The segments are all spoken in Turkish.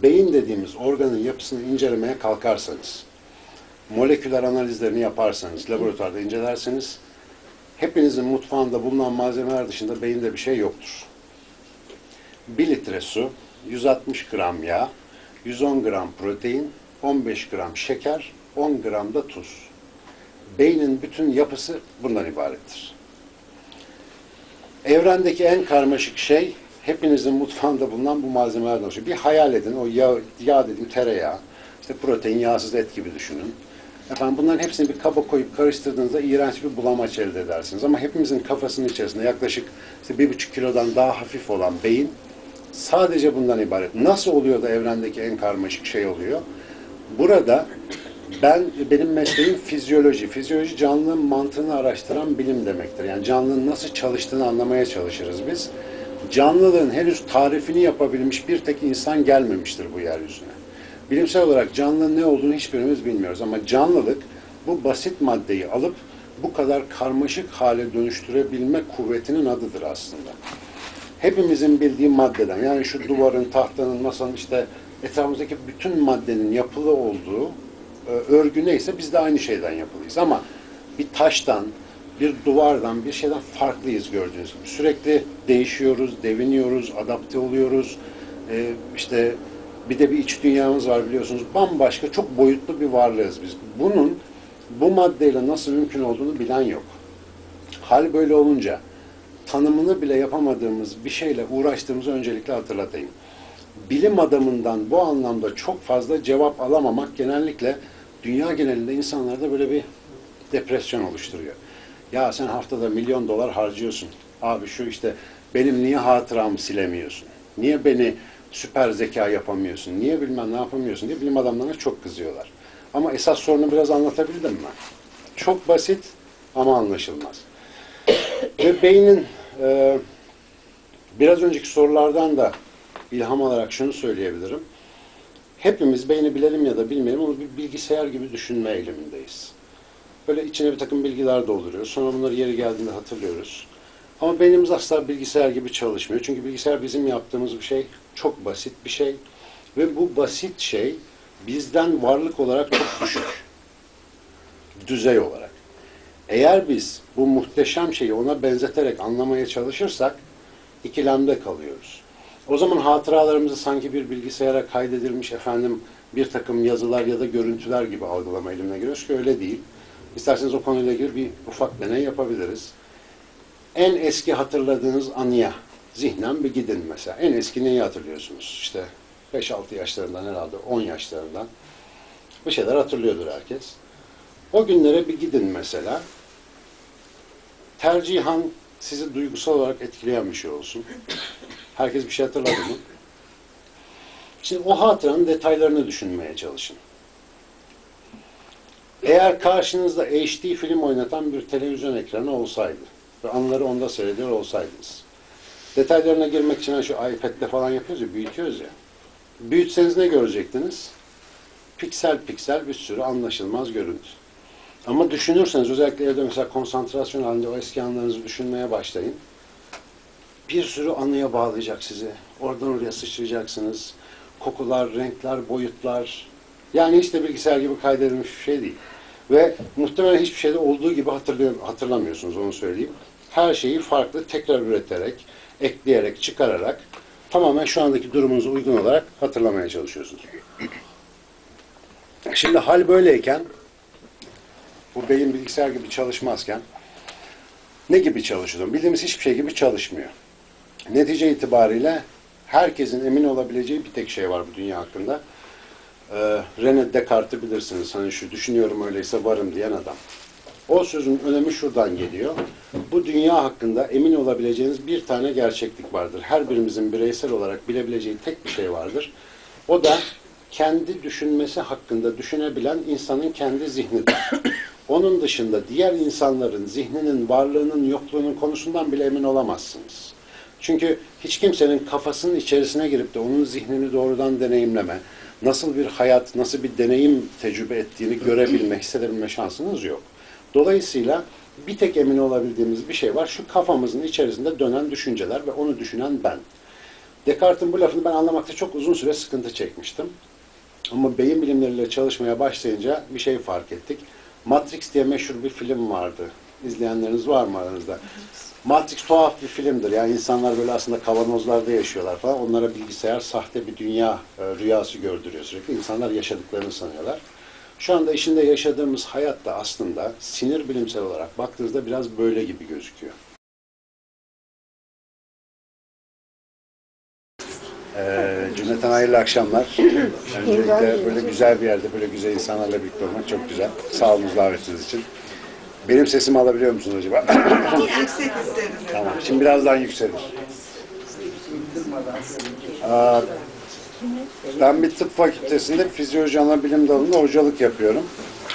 beyin dediğimiz organın yapısını incelemeye kalkarsanız, moleküler analizlerini yaparsanız, laboratuvarda incelerseniz, hepinizin mutfağında bulunan malzemeler dışında beyinde bir şey yoktur. 1 litre su, 160 gram yağ, 110 gram protein, 15 gram şeker, 10 gram da tuz. Beynin bütün yapısı bundan ibarettir. Evrendeki en karmaşık şey, hepinizin mutfağında bulunan bu malzemelerden oluşuyor. Bir hayal edin, o yağ dediğim tereyağı, işte protein, yağsız et gibi düşünün. Efendim bunların hepsini bir kaba koyup karıştırdığınızda iğrenç bir bulamaç elde edersiniz. Ama hepimizin kafasının içerisinde yaklaşık işte 1,5 kilodan daha hafif olan beyin sadece bundan ibaret. Nasıl oluyor da evrendeki en karmaşık şey oluyor? Burada benim mesleğim fizyoloji. Fizyoloji canlının mantığını araştıran bilim demektir. Yani canlının nasıl çalıştığını anlamaya çalışırız biz. Canlılığın henüz tarifini yapabilmiş bir tek insan gelmemiştir bu yeryüzüne. Bilimsel olarak canlının ne olduğunu hiçbirimiz bilmiyoruz ama canlılık bu basit maddeyi alıp bu kadar karmaşık hale dönüştürebilme kuvvetinin adıdır aslında. Hepimizin bildiği maddeden, yani şu duvarın, tahtanın, masanın, işte etrafımızdaki bütün maddenin yapılı olduğu örgü neyse biz de aynı şeyden yapılıyız. Ama bir taştan, bir duvardan, bir şeyden farklıyız gördüğünüz gibi. Sürekli değişiyoruz, deviniyoruz, adapte oluyoruz. İşte bir de bir iç dünyamız var biliyorsunuz. Bambaşka, çok boyutlu bir varlığız biz. Bunun bu maddeyle nasıl mümkün olduğunu bilen yok. Hal böyle olunca tanımını bile yapamadığımız bir şeyle uğraştığımızı öncelikle hatırlatayım. Bilim adamından bu anlamda çok fazla cevap alamamak genellikle dünya genelinde insanlarda böyle bir depresyon oluşturuyor. Ya sen haftada milyon dolar harcıyorsun. Abi şu işte benim niye hatıramı silemiyorsun? Niye beni süper zeka yapamıyorsun? Niye bilmem ne yapamıyorsun diye bilim adamlarına çok kızıyorlar. Ama esas sorunu biraz anlatabildim mi? Çok basit ama anlaşılmaz. Ve beynin biraz önceki sorulardan da ilham alarak şunu söyleyebilirim. Hepimiz beyni bilelim ya da bilmeyelim onu bir bilgisayar gibi düşünme eğilimindeyiz. Böyle içine bir takım bilgiler dolduruyoruz. Sonra bunları yeri geldiğinde hatırlıyoruz. Ama beynimiz asla bilgisayar gibi çalışmıyor. Çünkü bilgisayar bizim yaptığımız bir şey. Çok basit bir şey. Ve bu basit şey bizden varlık olarak çok düşük. Düzey olarak. Eğer biz bu muhteşem şeyi ona benzeterek anlamaya çalışırsak ikilemde kalıyoruz. O zaman hatıralarımızı sanki bir bilgisayara kaydedilmiş bir takım yazılar ya da görüntüler gibi algılama eğilimine giriyoruz ki öyle değil. İsterseniz o konuyla ilgili bir ufak deney yapabiliriz. En eski hatırladığınız anıya zihnen bir gidin mesela. En eski neyi hatırlıyorsunuz? İşte 5-6 yaşlarından herhalde 10 yaşlarından bir şeyler hatırlıyordur herkes. O günlere bir gidin mesela. Tercihan sizi duygusal olarak etkileyen bir şey olsun. Herkes bir şey hatırladı mı? Şimdi o hatıranın detaylarını düşünmeye çalışın. Eğer karşınızda HD film oynatan bir televizyon ekranı olsaydı ve anıları onda seyrediyor olsaydınız, detaylarına girmek için şu iPad'le falan yapıyoruz ya, büyütüyoruz ya. Büyütseniz ne görecektiniz? Piksel piksel bir sürü anlaşılmaz görüntü. Ama düşünürseniz, özellikle evde mesela konsantrasyon halinde o eski anılarınızı düşünmeye başlayın. Bir sürü anıya bağlayacak sizi. Oradan oraya sıçrayacaksınız. Kokular, renkler, boyutlar. Yani hiç de bilgisayar gibi kaydedilmiş bir şey değil. Ve muhtemelen hiçbir şeyde olduğu gibi hatırlamıyorsunuz, onu söyleyeyim. Her şeyi farklı tekrar üreterek, ekleyerek, çıkararak tamamen şu andaki durumunuza uygun olarak hatırlamaya çalışıyorsunuz. Şimdi hal böyleyken, bu beyin bilgisayar gibi çalışmazken ne gibi çalışıyor? Bildiğimiz hiçbir şey gibi çalışmıyor. Netice itibariyle herkesin emin olabileceği bir tek şey var bu dünya hakkında. René Descartes'i bilirsiniz. Hani şu düşünüyorum öyleyse varım diyen adam. O sözün önemi şuradan geliyor. Bu dünya hakkında emin olabileceğiniz bir tane gerçeklik vardır. Her birimizin bireysel olarak bilebileceği tek bir şey vardır. O da kendi düşünmesi hakkında düşünebilen insanın kendi zihnidir. Onun dışında diğer insanların zihninin varlığının yokluğunun konusundan bile emin olamazsınız. Çünkü hiç kimsenin kafasının içerisine girip de onun zihnini doğrudan deneyimleme, nasıl bir hayat, nasıl bir deneyim tecrübe ettiğini görebilme, hissedebilme şansınız yok. Dolayısıyla bir tek emin olabildiğimiz bir şey var. Şu kafamızın içerisinde dönen düşünceler ve onu düşünen ben. Descartes'in bu lafını ben anlamakta çok uzun süre sıkıntı çekmiştim. Ama beyin bilimleriyle çalışmaya başlayınca bir şey fark ettik. Matrix diye meşhur bir film vardı. İzleyenleriniz var mı aranızda? Matrix tuhaf bir filmdir. Yani insanlar böyle aslında kavanozlarda yaşıyorlar falan. Onlara bilgisayar sahte bir dünya rüyası gördürüyor sürekli. İnsanlar yaşadıklarını sanıyorlar. Şu anda içinde yaşadığımız hayat da aslında sinir bilimsel olarak baktığınızda biraz böyle gibi gözüküyor. Cümleten hayırlı akşamlar. Öncelikle böyle güzel bir yerde, böyle güzel insanlarla birlikte olmak çok güzel. Sağ olun davetiniz için. Benim sesimi alabiliyor musunuz acaba? Yüksek isteriz. Tamam, şimdi birazdan yükselir. Ben bir tıp fakültesinde fizyoloji ana bilim dalında hocalık yapıyorum.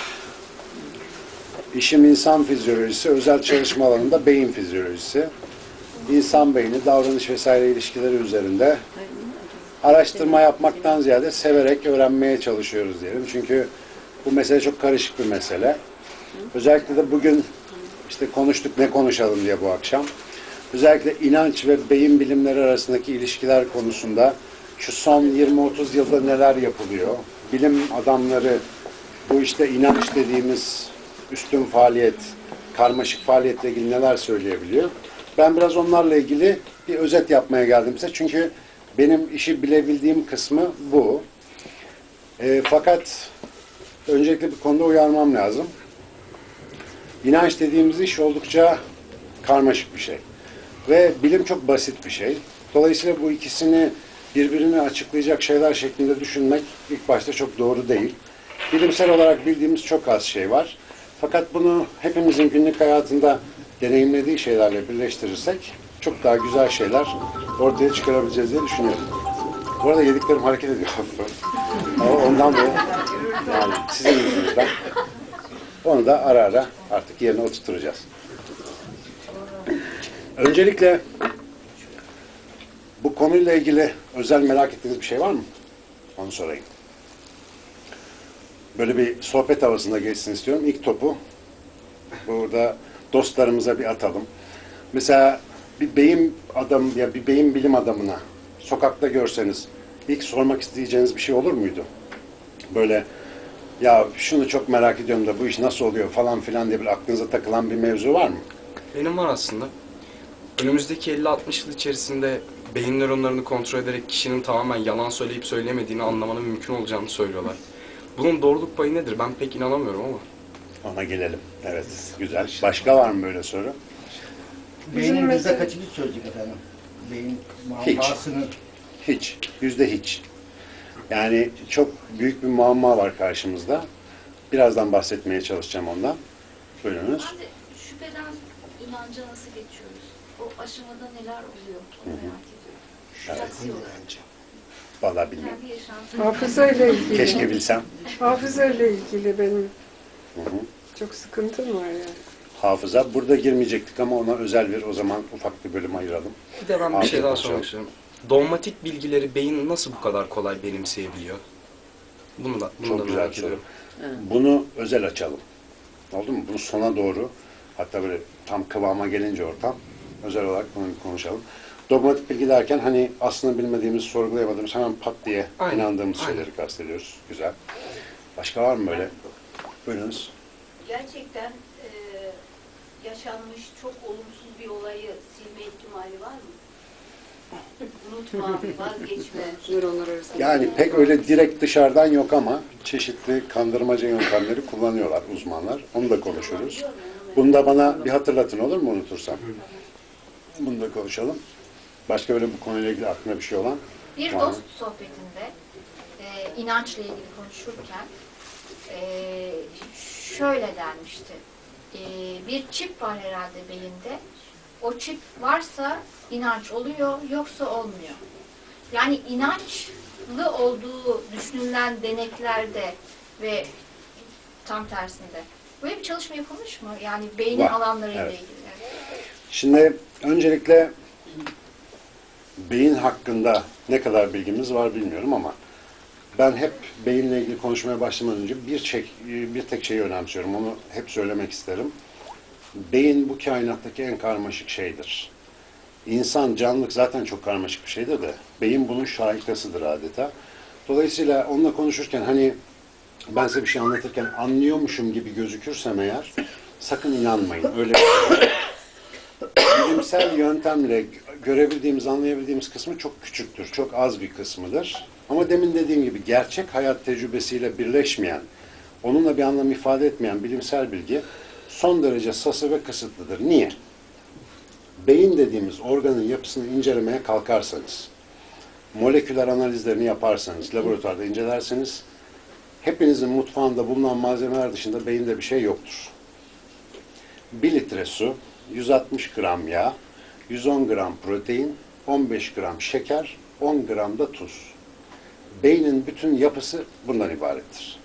İşim insan fizyolojisi, özel çalışma alanında beyin fizyolojisi. İnsan beyni, davranış vesaire ilişkileri üzerinde araştırma yapmaktan ziyade severek öğrenmeye çalışıyoruz diyelim. Çünkü bu mesele çok karışık bir mesele. Özellikle de bugün işte konuştuk ne konuşalım diye bu akşam. Özellikle inanç ve beyin bilimleri arasındaki ilişkiler konusunda şu son 20-30 yılda neler yapılıyor? Bilim adamları bu işte inanç dediğimiz üstün faaliyet, karmaşık faaliyetle ilgili neler söyleyebiliyor? Ben biraz onlarla ilgili bir özet yapmaya geldim size. Çünkü benim işi bilebildiğim kısmı bu. Fakat öncelikle bir konuda uyarmam lazım. İnanç dediğimiz iş oldukça karmaşık bir şey. Ve bilim çok basit bir şey. Dolayısıyla bu ikisini birbirini açıklayacak şeyler şeklinde düşünmek ilk başta çok doğru değil. Bilimsel olarak bildiğimiz çok az şey var. Fakat bunu hepimizin günlük hayatında deneyimlediği şeylerle birleştirirsek çok daha güzel şeyler ortaya çıkarabileceğiz diye düşünüyorum. Bu arada yediklerim hareket ediyor. Ama ondan dolayı yani sizin yüzünüzden onu da ara ara artık yerine oturtacağız. Öncelikle bu konuyla ilgili özel merak ettiğiniz bir şey var mı? Onu sorayım. Böyle bir sohbet havasında geçsin istiyorum. İlk topu burada dostlarımıza bir atalım. Mesela bir beyin adam ya bir beyin bilim adamına sokakta görseniz ilk sormak isteyeceğiniz bir şey olur muydu? Böyle ya şunu çok merak ediyorum da bu iş nasıl oluyor falan filan diye bir aklınıza takılan bir mevzu var mı? Benim var aslında. Önümüzdeki 50-60 yıl içerisinde beyin nöronlarını kontrol ederek kişinin tamamen yalan söyleyip söylemediğini anlamanın mümkün olacağını söylüyorlar. Bunun doğruluk payı nedir? Ben pek inanamıyorum ama. Ona gelelim. Evet, güzel. Başka var mı böyle soru? Beynin yüzde kaçıncı sözcük efendim? Beyin muammasının... Hiç. Yüzde hiç. Yani çok büyük bir muamma var karşımızda. Birazdan bahsetmeye çalışacağım ondan. Buyurunuz. Ben de şüpheden inanca nasıl geçiyoruz? O aşamada neler oluyor? Onu merak ediyorum. Şüphesiyorlar. Vallahi bilmiyorum. Kendi yaşantım. Hafızayla ilgili. Keşke bilsem. Hafızayla ilgili benim Hı hı. çok sıkıntım var yani. Hafıza. Burada girmeyecektik ama ona özel bir o zaman ufak bir bölüm ayıralım. Bir de ben bir Afiyet şey daha olsun. sormak istiyorum. Dogmatik bilgileri beyin nasıl bu kadar kolay benimseyebiliyor? Bunu da Çok güzel merak bir soru. ediyorum. Bunu özel açalım. Oldu mu? Bunu sona doğru, hatta böyle tam kıvama gelince ortam, özel olarak bunu konuşalım. Dogmatik bilgi derken hani aslında bilmediğimiz, sorgulayamadığımız, hemen pat diye Aynen, inandığımız aynen. şeyleri kastediyoruz. Güzel. Başka var mı böyle? Buyurunuz. Gerçekten yaşanmış çok olumsuz bir olayı silme ihtimali var mı? Unutma, vazgeçme. Nöronlar arasında. Yani pek öyle direkt dışarıdan yok ama çeşitli kandırmaca yöntemleri kullanıyorlar uzmanlar. Onu da konuşuruz. Bunu da bana bir hatırlatın, olur mu unutursam? Bunu da konuşalım. Başka böyle bu konuyla ilgili aklına bir şey olan? Bir Tamam. dost sohbetinde inançla ilgili konuşurken şöyle denmişti. Bir çip var herhalde beyinde. O çip varsa inanç oluyor, yoksa olmuyor. Yani inançlı olduğu düşünülen deneklerde ve tam tersinde. Böyle bir çalışma yapılmış mı? Yani beynin Var, alanlarıyla evet. ilgili. Şimdi öncelikle beyin hakkında ne kadar bilgimiz var bilmiyorum ama ben hep beyinle ilgili konuşmaya başlamadan önce bir tek şeyi önemsiyorum. Onu hep söylemek isterim. Beyin bu kainattaki en karmaşık şeydir. İnsan, canlılık zaten çok karmaşık bir şeydir de beyin bunun şahikasıdır adeta. Dolayısıyla onunla konuşurken hani ben size bir şey anlatırken anlıyormuşum gibi gözükürsem eğer sakın inanmayın. Öyle bir şey yok. Bilimsel yöntemle görebildiğimiz, anlayabildiğimiz kısmı çok küçüktür. Çok az bir kısmıdır. Ama demin dediğim gibi gerçek hayat tecrübesiyle birleşmeyen, onunla bir anlam ifade etmeyen bilimsel bilgi son derece sası ve kısıtlıdır. Niye? Beyin dediğimiz organın yapısını incelemeye kalkarsanız, moleküler analizlerini yaparsanız, laboratuvarda incelerseniz, hepinizin mutfağında bulunan malzemeler dışında beyinde bir şey yoktur. 1 litre su, 160 gram yağ, 110 gram protein, 15 gram şeker, 10 gram da tuz. Beynin bütün yapısı bundan ibarettir.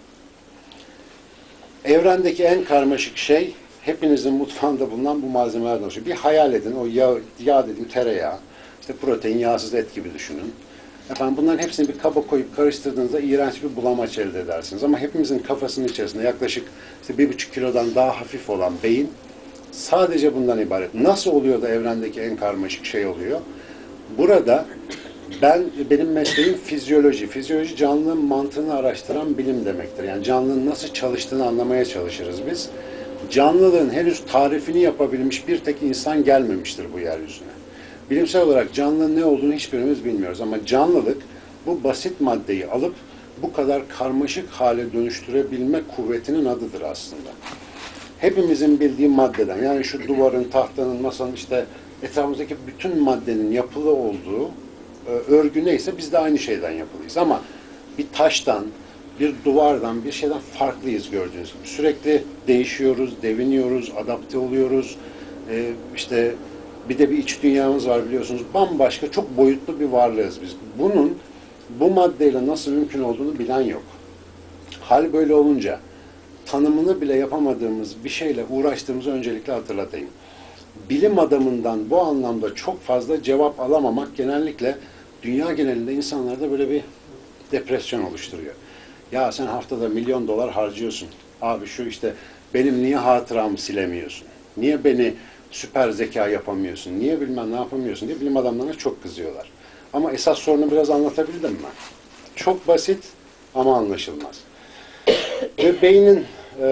Evrendeki en karmaşık şey, hepinizin mutfağında bulunan bu malzemelerden oluşuyor. Bir hayal edin, o yağ dediğim tereyağı, işte protein, yağsız et gibi düşünün. Efendim bunların hepsini bir kaba koyup karıştırdığınızda iğrenç bir bulamaç elde edersiniz. Ama hepimizin kafasının içerisinde yaklaşık işte 1,5 kilodan daha hafif olan beyin sadece bundan ibaret. Nasıl oluyor da evrendeki en karmaşık şey oluyor? Burada benim mesleğim fizyoloji. Fizyoloji canlılığın mantığını araştıran bilim demektir. Yani canlılığın nasıl çalıştığını anlamaya çalışırız biz. Canlılığın henüz tarifini yapabilmiş bir tek insan gelmemiştir bu yeryüzüne. Bilimsel olarak canlılığın ne olduğunu hiçbirimiz bilmiyoruz ama canlılık bu basit maddeyi alıp bu kadar karmaşık hale dönüştürebilme kuvvetinin adıdır aslında. Hepimizin bildiği maddeden, yani şu duvarın, tahtanın, masanın, işte etrafımızdaki bütün maddenin yapılı olduğu örgü neyse biz de aynı şeyden yapılıyız. Ama bir taştan, bir duvardan, bir şeyden farklıyız gördüğünüz gibi. Sürekli değişiyoruz, deviniyoruz, adapte oluyoruz. İşte bir de bir iç dünyamız var biliyorsunuz. Bambaşka, çok boyutlu bir varlığız biz. Bunun bu maddeyle nasıl mümkün olduğunu bilen yok. Hal böyle olunca tanımını bile yapamadığımız bir şeyle uğraştığımızı öncelikle hatırlatayım. Bilim adamından bu anlamda çok fazla cevap alamamak genellikle dünya genelinde insanlarda böyle bir depresyon oluşturuyor. Ya sen haftada $1.000.000 harcıyorsun. Abi şu işte benim niye hatıramı silemiyorsun? Niye beni süper zeka yapamıyorsun? Niye bilmem ne yapamıyorsun diye bilim adamlarına çok kızıyorlar. Ama esas sorunu biraz anlatabildim mi? Çok basit ama anlaşılmaz. Ve beynin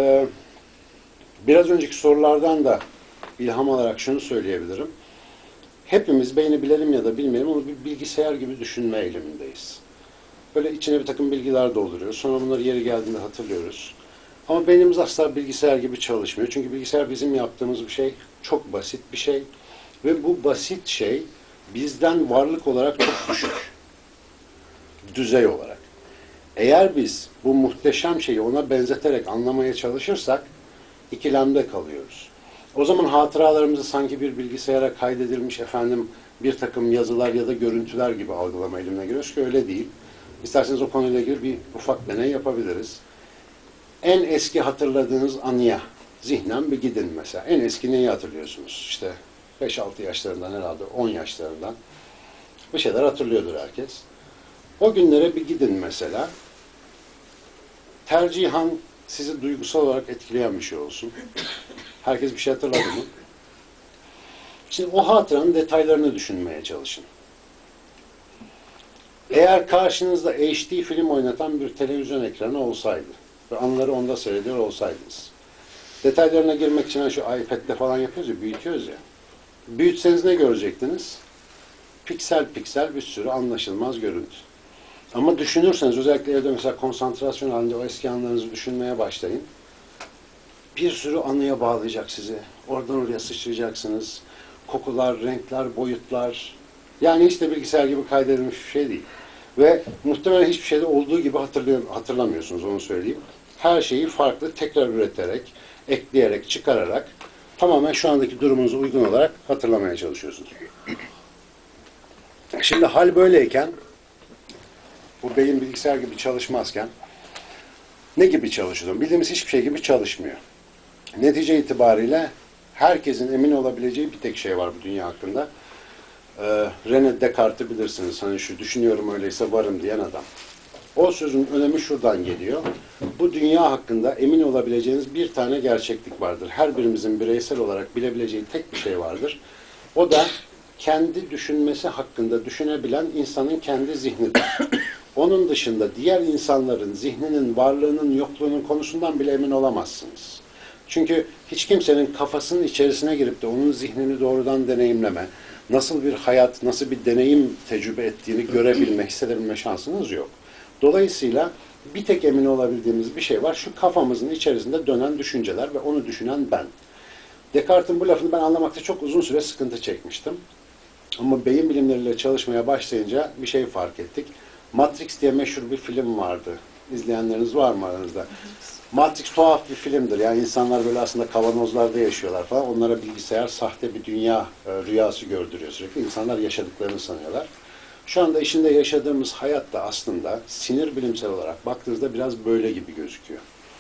biraz önceki sorulardan da ilham alarak şunu söyleyebilirim. Hepimiz beyni bilelim ya da bilmeyelim onu bir bilgisayar gibi düşünme eğilimindeyiz. Böyle içine bir takım bilgiler dolduruyoruz. Sonra bunları yeri geldiğinde hatırlıyoruz. Ama beynimiz asla bilgisayar gibi çalışmıyor. Çünkü bilgisayar bizim yaptığımız bir şey. Çok basit bir şey. Ve bu basit şey bizden varlık olarak çok düşük. Düzey olarak. Eğer biz bu muhteşem şeyi ona benzeterek anlamaya çalışırsak ikilemde kalıyoruz. O zaman hatıralarımızı sanki bir bilgisayara kaydedilmiş bir takım yazılar ya da görüntüler gibi algılama eğilimine giriyoruz ki öyle değil. İsterseniz o konuyla ilgili bir ufak deney yapabiliriz. En eski hatırladığınız anıya zihnen bir gidin mesela. En eski neyi hatırlıyorsunuz? İşte 5-6 yaşlarından herhalde 10 yaşlarından bir şeyler hatırlıyordur herkes. O günlere bir gidin mesela. Tercihan sizi duygusal olarak etkileyen bir şey olsun. Herkes bir şey hatırladı mı? Şimdi o hatıranın detaylarını düşünmeye çalışın. Eğer karşınızda HD film oynatan bir televizyon ekranı olsaydı ve anıları onda seyrediyor olsaydınız, detaylarına girmek için şu iPad'de falan yapıyoruz ya, büyütüyoruz ya. Büyütseniz ne görecektiniz? Piksel piksel bir sürü anlaşılmaz görüntü. Ama düşünürseniz, özellikle evde mesela konsantrasyon halinde o eski anlarınızı düşünmeye başlayın. Bir sürü anıya bağlayacak sizi. Oradan oraya sıçrayacaksınız. Kokular, renkler, boyutlar. Yani hiç de bilgisayar gibi kaydedilmiş bir şey değil. Ve muhtemelen hiçbir şeyde olduğu gibi hatırlamıyorsunuz, onu söyleyeyim. Her şeyi farklı tekrar üreterek, ekleyerek, çıkararak tamamen şu andaki durumunuza uygun olarak hatırlamaya çalışıyorsunuz. Şimdi hal böyleyken, bu beyin bilgisayar gibi çalışmazken ne gibi çalışıyor? Bildiğimiz hiçbir şey gibi çalışmıyor. Netice itibariyle herkesin emin olabileceği bir tek şey var bu dünya hakkında. René Descartes'i bilirsiniz. Hani şu düşünüyorum öyleyse varım diyen adam. O sözün önemi şuradan geliyor. Bu dünya hakkında emin olabileceğiniz bir tane gerçeklik vardır. Her birimizin bireysel olarak bilebileceği tek bir şey vardır. O da kendi düşünmesi hakkında düşünebilen insanın kendi zihnidir. Onun dışında diğer insanların zihninin varlığının yokluğunun konusundan bile emin olamazsınız. Çünkü hiç kimsenin kafasının içerisine girip de onun zihnini doğrudan deneyimleme, nasıl bir hayat, nasıl bir deneyim tecrübe ettiğini görebilme, hissedebilme şansınız yok. Dolayısıyla bir tek emin olabildiğimiz bir şey var. Şu kafamızın içerisinde dönen düşünceler ve onu düşünen ben. Descartes'in bu lafını ben anlamakta çok uzun süre sıkıntı çekmiştim. Ama beyin bilimleriyle çalışmaya başlayınca bir şey fark ettik. Matrix diye meşhur bir film vardı. İzleyenleriniz var mı aranızda? Matrix tuhaf bir filmdir. Yani insanlar böyle aslında kavanozlarda yaşıyorlar falan. Onlara bilgisayar sahte bir dünya rüyası gördürüyor sürekli. İnsanlar yaşadıklarını sanıyorlar. Şu anda içinde yaşadığımız hayat da aslında sinir bilimsel olarak baktığınızda biraz böyle gibi gözüküyor.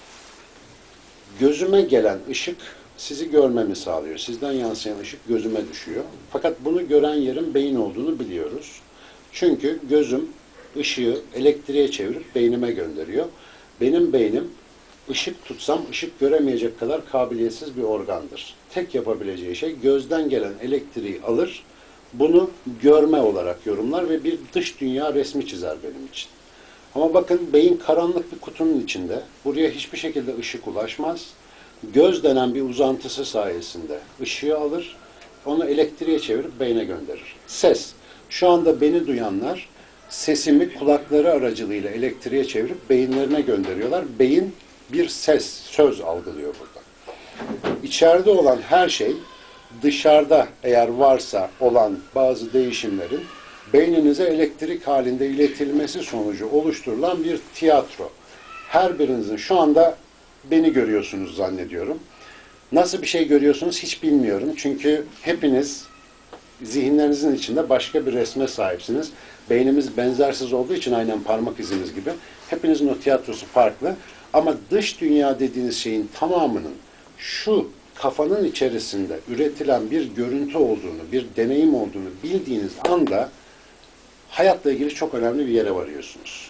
Gözüme gelen ışık sizi görmemi sağlıyor. Sizden yansıyan ışık gözüme düşüyor. Fakat bunu gören yerin beyin olduğunu biliyoruz. Çünkü gözüm ışığı elektriğe çevirip beynime gönderiyor. Benim beynim ışık tutsam ışık göremeyecek kadar kabiliyetsiz bir organdır. Tek yapabileceği şey gözden gelen elektriği alır, bunu görme olarak yorumlar ve bir dış dünya resmi çizer benim için. Ama bakın beyin karanlık bir kutunun içinde. Buraya hiçbir şekilde ışık ulaşmaz. Göz denen bir uzantısı sayesinde ışığı alır, onu elektriğe çevirip beyne gönderir. Ses. Şu anda beni duyanlar sesimi kulakları aracılığıyla elektriğe çevirip beyinlerine gönderiyorlar. Beyin bir ses, söz algılıyor burada. İçeride olan her şey dışarıda eğer varsa olan bazı değişimlerin beyninize elektrik halinde iletilmesi sonucu oluşturulan bir tiyatro. Her birinizin şu anda beni görüyorsunuz zannediyorum. Nasıl bir şey görüyorsunuz hiç bilmiyorum. Çünkü hepiniz zihinlerinizin içinde başka bir resme sahipsiniz. Beynimiz benzersiz olduğu için aynen parmak iziniz gibi. Hepinizin o tiyatrosu farklı. Ama dış dünya dediğiniz şeyin tamamının şu kafanın içerisinde üretilen bir görüntü olduğunu, bir deneyim olduğunu bildiğiniz anda hayatla ilgili çok önemli bir yere varıyorsunuz.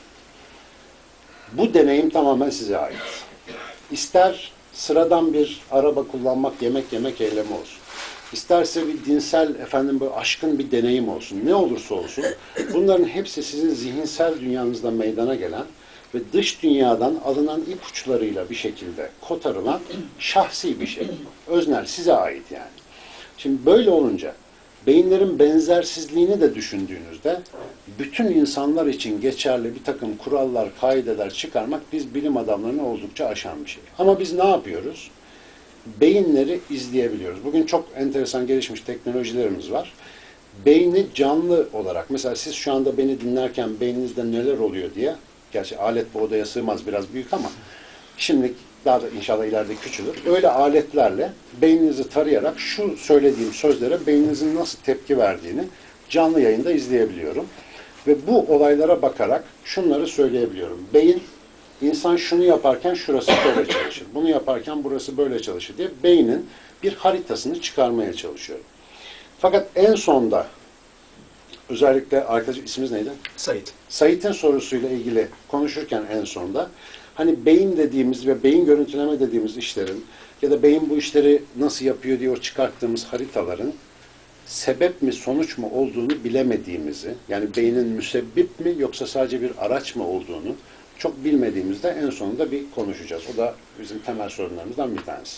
Bu deneyim tamamen size ait. İster sıradan bir araba kullanmak, yemek yemek eylemi olsun. İsterse bir dinsel, böyle aşkın bir deneyim olsun. Ne olursa olsun. Bunların hepsi sizin zihinsel dünyanızda meydana gelen ve dış dünyadan alınan ipuçlarıyla bir şekilde kotarılan şahsi bir şey. Öznel, size ait yani. Şimdi böyle olunca beyinlerin benzersizliğini de düşündüğünüzde bütün insanlar için geçerli bir takım kurallar, kaideler çıkarmak biz bilim adamlarını oldukça aşan bir şey. Ama biz ne yapıyoruz? Beyinleri izleyebiliyoruz. Bugün çok enteresan gelişmiş teknolojilerimiz var. Beyni canlı olarak, mesela siz şu anda beni dinlerken beyninizde neler oluyor diye, gerçi alet bu odaya sığmaz, biraz büyük ama şimdi daha da inşallah ileride küçülür. Öyle aletlerle beyninizi tarayarak şu söylediğim sözlere beyninizin nasıl tepki verdiğini canlı yayında izleyebiliyorum. Ve bu olaylara bakarak şunları söyleyebiliyorum. Beyin, insan şunu yaparken şurası böyle çalışır, bunu yaparken burası böyle çalışır diye beynin bir haritasını çıkarmaya çalışıyorum. Fakat en sonda, özellikle arkadaşım isminiz neydi? Sait. Sait'in sorusuyla ilgili konuşurken en sonda, hani beyin dediğimiz ve beyin görüntüleme dediğimiz işlerin ya da beyin bu işleri nasıl yapıyor diye o çıkarttığımız haritaların sebep mi sonuç mu olduğunu bilemediğimizi, yani beynin müsebbip mi yoksa sadece bir araç mı olduğunu çok bilmediğimizde en sonunda bir konuşacağız. O da bizim temel sorunlarımızdan bir tanesi.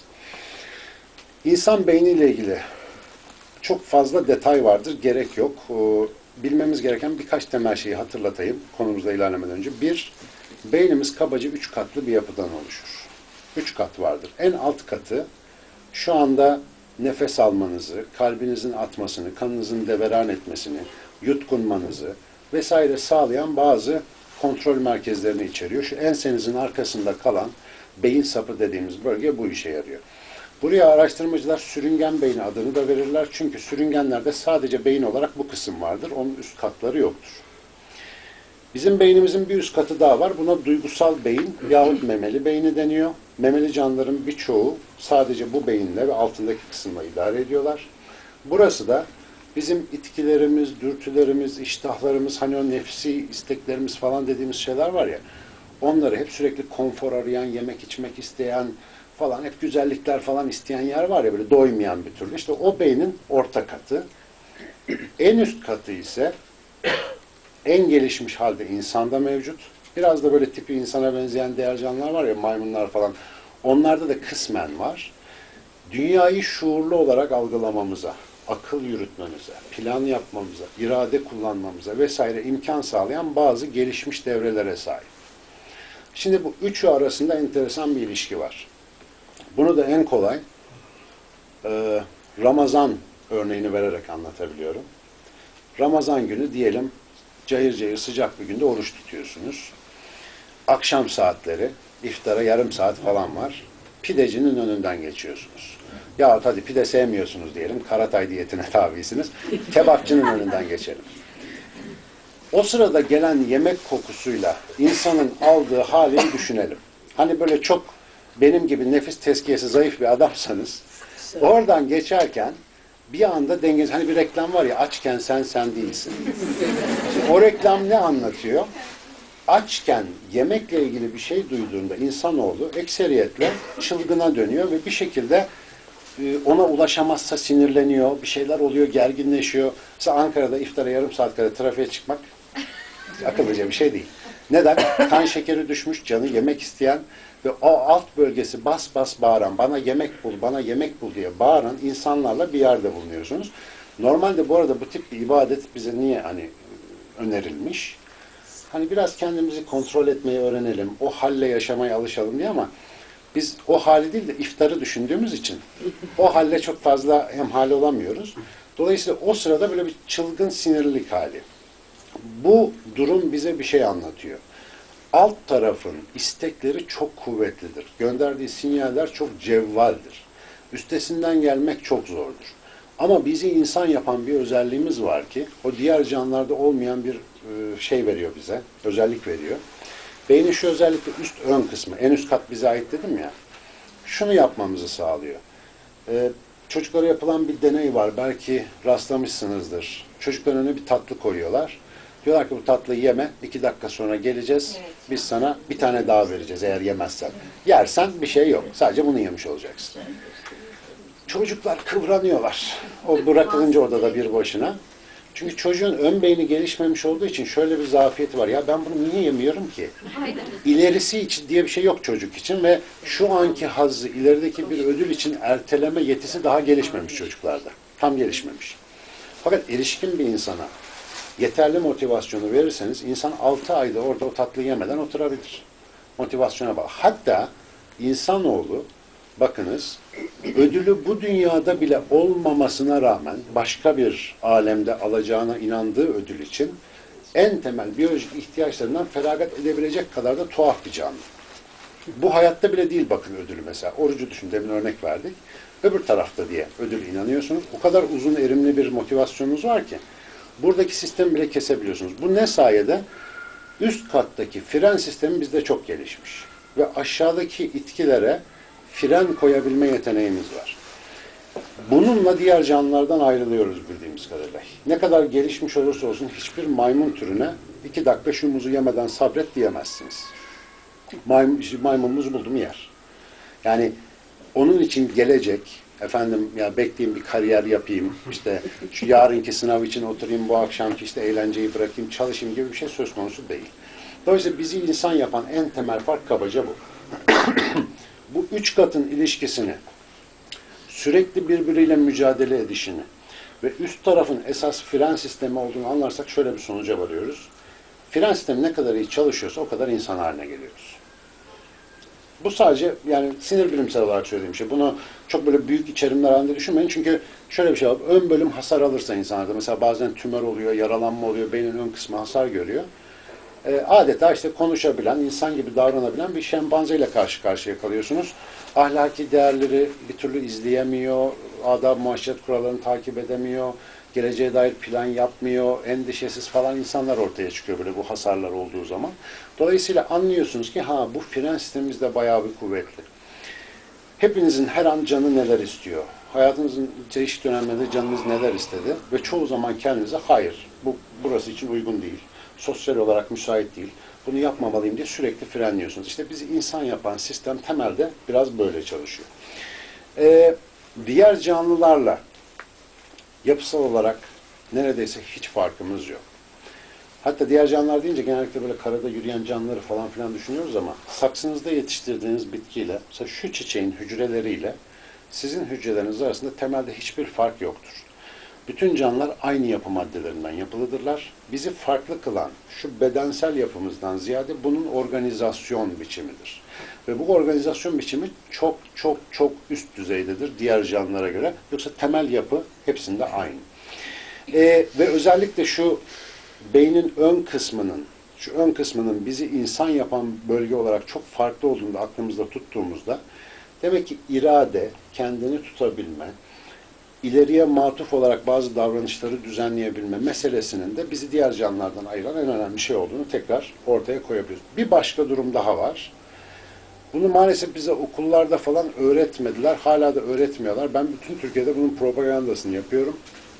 İnsan beyniyle ilgili çok fazla detay vardır, gerek yok. Bilmemiz gereken birkaç temel şeyi hatırlatayım konumuzla ilerlemeden önce. Bir, beynimiz kabaca 3 katlı bir yapıdan oluşur. 3 kat vardır. En alt katı şu anda nefes almanızı, kalbinizin atmasını, kanınızın deveran etmesini, yutkunmanızı vesaire sağlayan bazı kontrol merkezlerini içeriyor. Şu ensenizin arkasında kalan beyin sapı dediğimiz bölge bu işe yarıyor. Buraya araştırmacılar sürüngen beyni adını da verirler. Çünkü sürüngenlerde sadece beyin olarak bu kısım vardır. Onun üst katları yoktur. Bizim beynimizin bir üst katı daha var. Buna duygusal beyin yahut memeli beyni deniyor. Memeli canlıların birçoğu sadece bu beyinle ve altındaki kısımla idare ediyorlar. Burası da bizim itkilerimiz, dürtülerimiz, iştahlarımız, hani o nefsi isteklerimiz falan dediğimiz şeyler var ya, onları hep sürekli konfor arayan, yemek içmek isteyen falan, hep güzellikler falan isteyen yer var ya, böyle doymayan bir türlü. İşte o beynin orta katı. En üst katı ise en gelişmiş halde insanda mevcut. Biraz da böyle tipi insana benzeyen diğer canlılar var ya, maymunlar falan. Onlarda da kısmen var. Dünyayı şuurlu olarak algılamamıza, akıl yürütmemize, plan yapmamıza, irade kullanmamıza vesaire imkan sağlayan bazı gelişmiş devrelere sahip. Şimdi bu üçü arasında enteresan bir ilişki var. Bunu da en kolay Ramazan örneğini vererek anlatabiliyorum. Ramazan günü diyelim cayır cayır sıcak bir günde oruç tutuyorsunuz. Akşam saatleri, iftara yarım saat falan var. Pidecinin önünden geçiyorsunuz. Ya hadi pide sevmiyorsunuz diyelim, Karatay diyetine tabisiniz. Kebapçının önünden geçelim. O sırada gelen yemek kokusuyla insanın aldığı halini düşünelim. Hani böyle çok benim gibi nefis tezkiyesi zayıf bir adamsanız, oradan geçerken bir anda dengeniz, hani bir reklam var ya, açken sen değilsin. Şimdi o reklam ne anlatıyor? Açken yemekle ilgili bir şey duyduğunda insanoğlu ekseriyetle çılgına dönüyor ve bir şekilde ona ulaşamazsa sinirleniyor, bir şeyler oluyor, gerginleşiyor. Mesela Ankara'da iftara yarım saat kadar trafiğe çıkmak akıllıca bir şey değil. Neden? Kan şekeri düşmüş, canı yemek isteyen ve o alt bölgesi bas bas bağıran, bana yemek bul, bana yemek bul diye bağıran insanlarla bir yerde bulunuyorsunuz. Normalde bu arada bu tip bir ibadet bize niye hani önerilmiş? Hani biraz kendimizi kontrol etmeyi öğrenelim, o halle yaşamaya alışalım diye, ama biz o hali değil de iftarı düşündüğümüz için o halle çok fazla hemhal olamıyoruz. Dolayısıyla o sırada böyle bir çılgın sinirlilik hali. Bu durum bize bir şey anlatıyor. Alt tarafın istekleri çok kuvvetlidir. Gönderdiği sinyaller çok cevvaldir. Üstesinden gelmek çok zordur. Ama bizi insan yapan bir özelliğimiz var ki, o diğer canlılarda olmayan bir şey veriyor bize, özellik veriyor. Beynin şu özellikle üst ön kısmı, en üst kat bize ait dedim ya, şunu yapmamızı sağlıyor. Çocuklara yapılan bir deney var, belki rastlamışsınızdır. Çocukların önüne bir tatlı koyuyorlar. Diyorlar ki bu tatlıyı yeme, 2 dakika sonra geleceğiz, biz sana bir tane daha vereceğiz eğer yemezsen. Yersen bir şey yok, sadece bunu yemiş olacaksın. Çocuklar kıvranıyorlar. O bırakılınca odada bir başına. Çünkü çocuğun ön beyni gelişmemiş olduğu için şöyle bir zafiyeti var. Ya ben bunu niye yemiyorum ki? İlerisi için diye bir şey yok çocuk için ve şu anki hazzı ilerideki bir ödül için erteleme yetisi daha gelişmemiş çocuklarda. Tam gelişmemiş. Fakat erişkin bir insana yeterli motivasyonu verirseniz insan 6 ayda orada o tatlıyı yemeden oturabilir. Motivasyona bağlı. Hatta insanoğlu, bakınız, ödülü bu dünyada bile olmamasına rağmen başka bir alemde alacağına inandığı ödül için en temel biyolojik ihtiyaçlarından feragat edebilecek kadar da tuhaf bir canlı. Bu hayatta bile değil bakın ödülü mesela. Orucu düşün, demin örnek verdik. Öbür tarafta diye ödülü inanıyorsunuz. O kadar uzun erimli bir motivasyonunuz var ki buradaki sistemi bile kesebiliyorsunuz. Bu ne sayede? Üst kattaki fren sistemi bizde çok gelişmiş. Ve aşağıdaki itkilere fren koyabilme yeteneğimiz var. Bununla diğer canlılardan ayrılıyoruz bildiğimiz kadarıyla. Ne kadar gelişmiş olursa olsun hiçbir maymun türüne 2 dakika şu muzu yemeden sabret diyemezsiniz. Maymunumuzu buldum yer. Yani onun için gelecek, efendim ya bekleyeyim bir kariyer yapayım, işte şu yarınki sınav için oturayım, bu akşamki işte eğlenceyi bırakayım, çalışayım gibi bir şey söz konusu değil. Dolayısıyla bizi insan yapan en temel fark kabaca bu. Bu 3 katın ilişkisini, sürekli birbiriyle mücadele edişini ve üst tarafın esas fren sistemi olduğunu anlarsak şöyle bir sonuca varıyoruz. Fren sistemi ne kadar iyi çalışıyorsa o kadar insan haline geliyoruz. Bu sadece yani sinir bilimsel olarak söylediğim şey. Bunu çok böyle büyük içerimler halinde düşünmeyin. Çünkü şöyle bir şey var. Ön bölüm hasar alırsa insanlarda, mesela bazen tümör oluyor, yaralanma oluyor, beynin ön kısmı hasar görüyor. Adeta işte konuşabilen, insan gibi davranabilen bir şempanzeyle karşı karşıya kalıyorsunuz. Ahlaki değerleri bir türlü izleyemiyor, adab-ı muaşeret kurallarını takip edemiyor, geleceğe dair plan yapmıyor, endişesiz falan insanlar ortaya çıkıyor böyle bu hasarlar olduğu zaman. Dolayısıyla anlıyorsunuz ki bu fren sistemimiz de bayağı bir kuvvetli. Hepinizin her an canı neler istiyor? Hayatınızın çeşitli dönemlerinde canınız neler istedi? Ve çoğu zaman kendinize hayır, burası için uygun değil. Sosyal olarak müsait değil. Bunu yapmamalıyım diye sürekli frenliyorsunuz. İşte bizi insan yapan sistem temelde biraz böyle çalışıyor. Diğer canlılarla yapısal olarak neredeyse hiç farkımız yok. Hatta diğer canlılar deyince genellikle böyle karada yürüyen canlıları falan filan düşünüyoruz ama saksınızda yetiştirdiğiniz bitkiyle, mesela şu çiçeğin hücreleriyle sizin hücreleriniz arasında temelde hiçbir fark yoktur. Bütün canlılar aynı yapı maddelerinden yapılıdırlar. Bizi farklı kılan şu bedensel yapımızdan ziyade bunun organizasyon biçimidir. Ve bu organizasyon biçimi çok çok çok üst düzeydedir diğer canlılara göre. Yoksa temel yapı hepsinde aynı. Ve özellikle şu beynin ön kısmının bizi insan yapan bölge olarak çok farklı olduğunu da aklımızda tuttuğumuzda demek ki irade, kendini tutabilme, ileriye matuf olarak bazı davranışları düzenleyebilme meselesinin de bizi diğer canlılardan ayıran en önemli şey olduğunu tekrar ortaya koyabiliyoruz. Bir başka durum daha var. Bunu maalesef bize okullarda falan öğretmediler. Hala da öğretmiyorlar. Ben bütün Türkiye'de bunun propagandasını yapıyorum.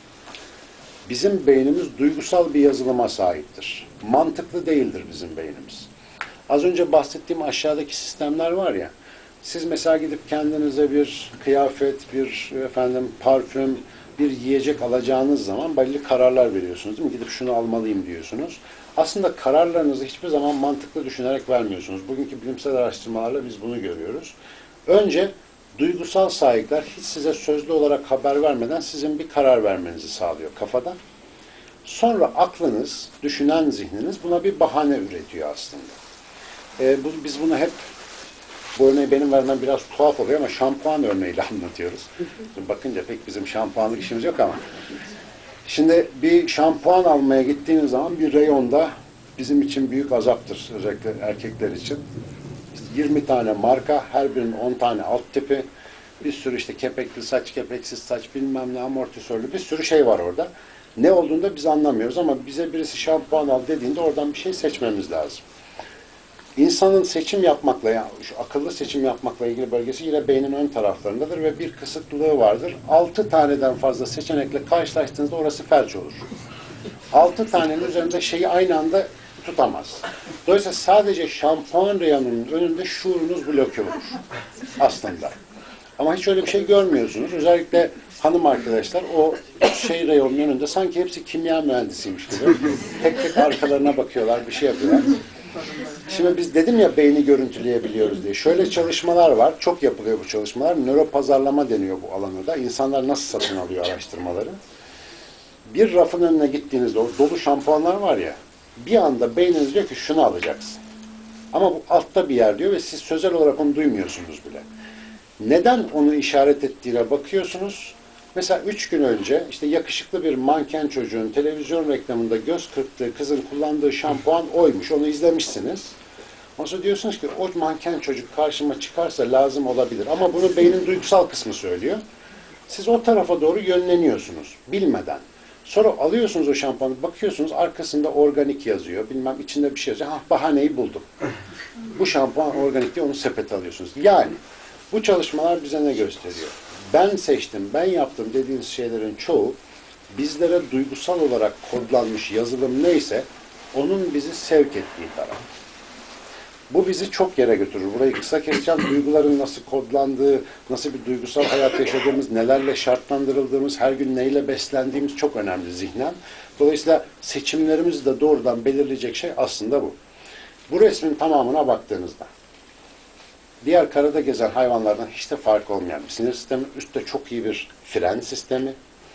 Bizim beynimiz duygusal bir yazılıma sahiptir. Mantıklı değildir bizim beynimiz. Az önce bahsettiğim aşağıdaki sistemler var ya, siz mesela gidip kendinize bir kıyafet, bir parfüm, bir yiyecek alacağınız zaman belli kararlar veriyorsunuz değil mi? Gidip şunu almalıyım diyorsunuz. Aslında kararlarınızı hiçbir zaman mantıklı düşünerek vermiyorsunuz. Bugünkü bilimsel araştırmalarla biz bunu görüyoruz. Önce duygusal sahipler hiç size sözlü olarak haber vermeden sizin bir karar vermenizi sağlıyor kafada. Sonra aklınız, düşünen zihniniz buna bir bahane üretiyor aslında. Biz bunu hep, bu örneği benim vermem biraz tuhaf oluyor ama şampuan örneğiyle anlatıyoruz. Bakınca pek bizim şampuanlık işimiz yok ama. Şimdi bir şampuan almaya gittiğiniz zaman bir reyonda bizim için büyük azaptır. Özellikle erkekler için. İşte 20 tane marka, her birinin 10 tane alt tipi, bir sürü işte kepekli saç, kepeksiz saç, bilmem ne, amortisörlü bir sürü şey var orada. Ne olduğunu da biz anlamıyoruz ama bize birisi şampuan al dediğinde oradan bir şey seçmemiz lazım. İnsanın seçim yapmakla, yani şu akıllı seçim yapmakla ilgili bölgesi yine beynin ön taraflarındadır ve bir kısıtlılığı vardır. 6 taneden fazla seçenekle karşılaştığınızda orası felç olur. 6 tanenin üzerinde şeyi aynı anda tutamaz. Dolayısıyla sadece şampuan reyonunun önünde şuurunuz bloke olur aslında. Ama hiç öyle bir şey görmüyorsunuz. Özellikle hanım arkadaşlar o şey reyonun önünde sanki hepsi kimya mühendisiymiş gibi. Tek tek arkalarına bakıyorlar, bir şey yapıyorlar. Şimdi biz dedim ya beyni görüntüleyebiliyoruz diye. Şöyle çalışmalar var. Çok yapılıyor bu çalışmalar. Nöropazarlama deniyor bu alana da. İnsanlar nasıl satın alıyor araştırmaları. Bir rafın önüne gittiğinizde o dolu şampuanlar var ya, bir anda beyniniz diyor ki şunu alacaksın. Ama bu altta bir yer diyor ve siz sözel olarak onu duymuyorsunuz bile. Neden onu işaret ettiğine bakıyorsunuz. Mesela 3 gün önce işte yakışıklı bir manken çocuğun televizyon reklamında göz kırptığı kızın kullandığı şampuan oymuş. Onu izlemişsiniz. Ondan sonra diyorsunuz ki o manken çocuk karşıma çıkarsa lazım olabilir. Ama bunu beynin duygusal kısmı söylüyor. Siz o tarafa doğru yönleniyorsunuz bilmeden. Sonra alıyorsunuz o şampuanı, bakıyorsunuz arkasında organik yazıyor. Bilmem içinde bir şey yazıyor. Bahaneyi buldum. Bu şampuan organik diye onu sepete alıyorsunuz. Yani bu çalışmalar bize ne gösteriyor? Ben seçtim, ben yaptım dediğiniz şeylerin çoğu bizlere duygusal olarak kodlanmış yazılım neyse onun bizi sevk ettiği taraf. Bu bizi çok yere götürür. Burayı kısa keseceğim. Duyguların nasıl kodlandığı, nasıl bir duygusal hayat yaşadığımız, nelerle şartlandırıldığımız, her gün neyle beslendiğimiz çok önemli zihnen. Dolayısıyla seçimlerimizi de doğrudan belirleyecek şey aslında bu. Bu resmin tamamına baktığınızda diğer karada gezen hayvanlardan hiç de fark olmayan bir sinir sistemi, üstte çok iyi bir fren sistemi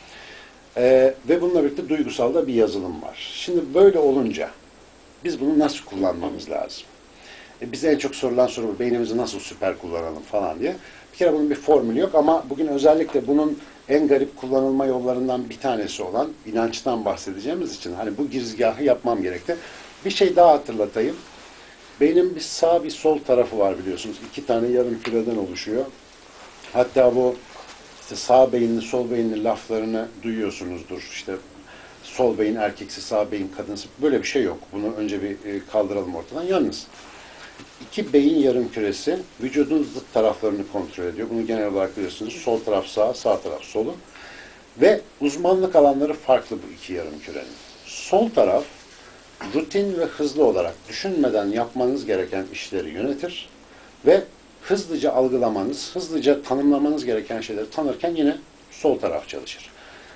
ve bununla birlikte duygusal da bir yazılım var. Şimdi böyle olunca biz bunu nasıl kullanmamız lazım? Bize en çok sorulan soru bu, beynimizi nasıl süper kullanalım falan diye. Bir kere bunun bir formülü yok ama bugün özellikle bunun en garip kullanılma yollarından bir tanesi olan inançtan bahsedeceğimiz için hani bu girizgahı yapmam gerekti. Bir şey daha hatırlatayım. Beynin bir sağ bir sol tarafı var biliyorsunuz. 2 tane yarım küreden oluşuyor. Hatta bu işte sağ beyinli, sol beyinli laflarını duyuyorsunuzdur. İşte sol beyin erkeksi, sağ beyin kadınsı. Böyle bir şey yok. Bunu önce bir kaldıralım ortadan. Yalnız 2 beyin yarım küresi vücudun zıt taraflarını kontrol ediyor. Bunu genel olarak biliyorsunuz. Sol taraf sağ, sağ taraf solu. Ve uzmanlık alanları farklı bu 2 yarım kürenin. Sol taraf rutin ve hızlı olarak düşünmeden yapmanız gereken işleri yönetir ve hızlıca algılamanız, hızlıca tanımlamanız gereken şeyleri tanırken yine sol taraf çalışır.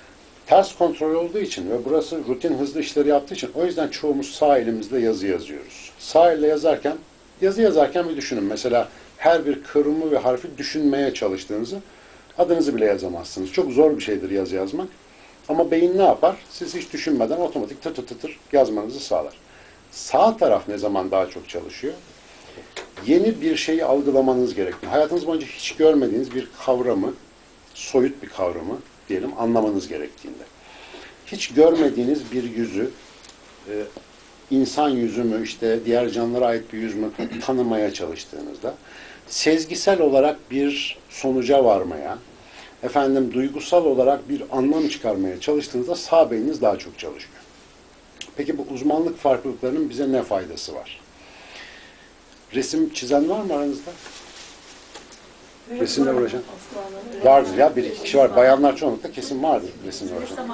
Ters kontrol olduğu için ve burası rutin hızlı işleri yaptığı için o yüzden çoğumuz sağ elimizle yazı yazıyoruz. Sağ elle yazarken, yazı yazarken bir düşünün. Mesela her bir kırımı ve harfi düşünmeye çalıştığınızı adınızı bile yazamazsınız. Çok zor bir şeydir yazı yazmak. Ama beyin ne yapar? Siz hiç düşünmeden otomatik tır tır tır tır yazmanızı sağlar. Sağ taraf ne zaman daha çok çalışıyor? Yeni bir şeyi algılamanız gerekiyor. Hayatınız boyunca hiç görmediğiniz bir kavramı, soyut bir kavramı diyelim anlamanız gerektiğinde. Hiç görmediğiniz bir yüzü, insan yüzü mü, işte diğer canlılara ait bir yüz mü tanımaya çalıştığınızda, sezgisel olarak bir sonuca varmaya, duygusal olarak bir anlam çıkarmaya çalıştığınızda sağ beyniniz daha çok çalışıyor. Peki bu uzmanlık farklılıklarının bize ne faydası var? Resim çizen var mı aranızda? Resimle uğraşan? Vardır ya, bir iki kişi var. Bayanlar çoğunlukla kesin vardır resimle uğraşan.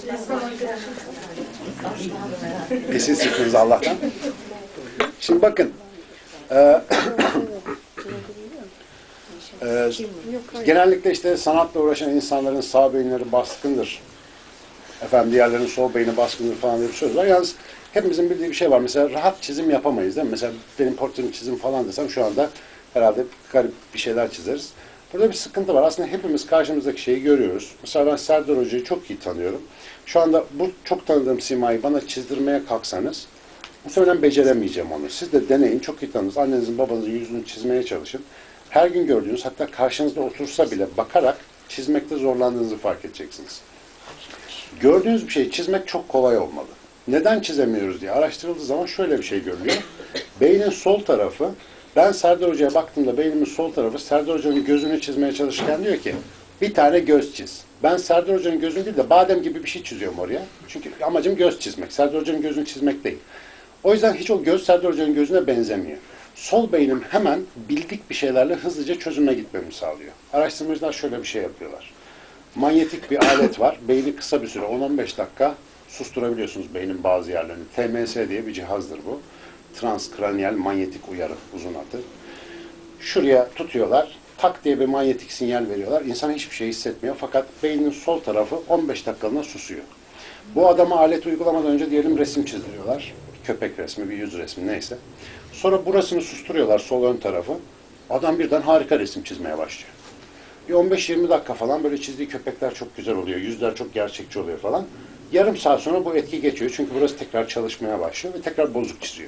Kesin sıkınız Allah'tan. Şimdi bakın, genellikle işte sanatla uğraşan insanların sağ beyinleri baskındır. Diğerlerinin sol beyni baskındır falan diye bir söz var. Yalnız hepimizin bildiği bir şey var. Mesela rahat çizim yapamayız değil mi? Mesela benim portremi çizim falan desem şu anda herhalde garip bir şeyler çizeriz. Burada bir sıkıntı var. Aslında hepimiz karşımızdaki şeyi görüyoruz. Mesela ben Serdar Hoca'yı çok iyi tanıyorum. Şu anda bu çok tanıdığım simayı bana çizdirmeye kalksanız muhtemelen beceremeyeceğim onu. Siz de deneyin. Çok iyi tanıdınız. Annenizin babanızın yüzünü çizmeye çalışın. Her gün gördüğünüz, hatta karşınızda otursa bile bakarak çizmekte zorlandığınızı fark edeceksiniz. Gördüğünüz bir şeyi çizmek çok kolay olmalı. Neden çizemiyoruz diye araştırıldığı zaman şöyle bir şey görülüyor. Beynin sol tarafı, ben Serdar Hoca'ya baktığımda beynimin sol tarafı Serdar Hoca'nın gözünü çizmeye çalışırken diyor ki bir tane göz çiz. Ben Serdar Hoca'nın gözünü değil de badem gibi bir şey çiziyorum oraya. Çünkü amacım göz çizmek. Serdar Hoca'nın gözünü çizmek değil. O yüzden hiç o göz Serdar Hoca'nın gözüne benzemiyor. Sol beynim hemen bildik bir şeylerle hızlıca çözüme gitmemi sağlıyor. Araştırmacılar şöyle bir şey yapıyorlar. Manyetik bir alet var. Beyni kısa bir süre 10-15 dakika susturabiliyorsunuz beynin bazı yerlerini. TMS diye bir cihazdır bu. Transkraniyel manyetik uyarı uzun adı. Şuraya tutuyorlar. Tak diye bir manyetik sinyal veriyorlar. İnsan hiçbir şey hissetmiyor. Fakat beynin sol tarafı 15 dakikalığına susuyor. Bu adama alet uygulamadan önce diyelim resim çizdiriyorlar. Bir köpek resmi, bir yüz resmi neyse. Sonra burasını susturuyorlar, sol ön tarafı. Adam birden harika resim çizmeye başlıyor. Bir 15-20 dakika falan böyle çizdiği köpekler çok güzel oluyor. Yüzler çok gerçekçi oluyor falan. Yarım saat sonra bu etki geçiyor. Çünkü burası tekrar çalışmaya başlıyor ve tekrar bozuk çiziyor.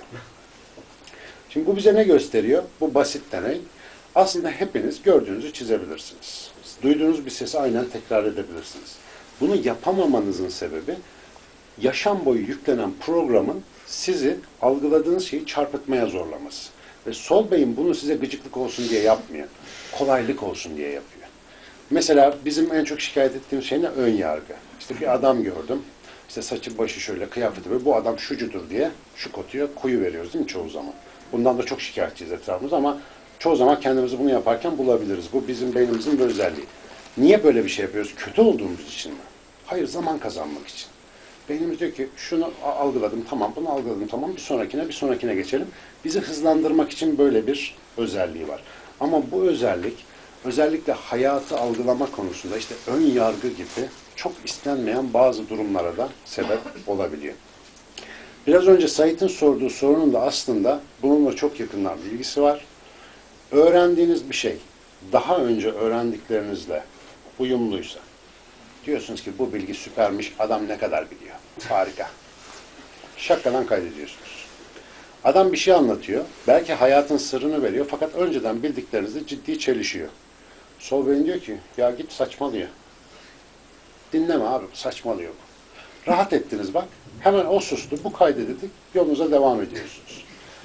Şimdi bu bize ne gösteriyor? Bu basit deney. Aslında hepiniz gördüğünüzü çizebilirsiniz. Duyduğunuz bir sesi aynen tekrar edebilirsiniz. Bunu yapamamanızın sebebi yaşam boyu yüklenen programın sizi algıladığınız şeyi çarpıtmaya zorlaması. Ve sol beyin bunu size gıcıklık olsun diye yapmıyor. Kolaylık olsun diye yapıyor. Mesela bizim en çok şikayet ettiğimiz şey ne? Ön yargı. İşte bir adam gördüm. İşte saçı başı şöyle, kıyafeti böyle. Bu adam şucudur diye şu kotuya koyu veriyoruz değil mi çoğu zaman? Bundan da çok şikayetçiyiz etrafımızda ama çoğu zaman kendimizi bunu yaparken bulabiliriz. Bu bizim beynimizin bir özelliği. Niye böyle bir şey yapıyoruz? Kötü olduğumuz için mi? Hayır, zaman kazanmak için. Beynimiz diyor ki şunu algıladım tamam, bunu algıladım tamam, bir sonrakine geçelim. Bizi hızlandırmak için böyle bir özelliği var. Ama bu özellik özellikle hayatı algılama konusunda işte ön yargı gibi çok istenmeyen bazı durumlara da sebep olabiliyor. Biraz önce Sait'in sorduğu sorunun da aslında bununla çok yakından bir ilgisi var. Öğrendiğiniz bir şey daha önce öğrendiklerinizle uyumluysa, diyorsunuz ki bu bilgi süpermiş, adam ne kadar biliyor, harika. Şakadan kaydediyorsunuz. Adam bir şey anlatıyor, belki hayatın sırrını veriyor fakat önceden bildiklerinizle ciddi çelişiyor. Sol beyin diyor ki, ya git saçmalıyor. Dinleme abi, saçmalıyor bu. Rahat ettiniz bak, hemen o sustu, bu kaydedildi, yolunuza devam ediyorsunuz.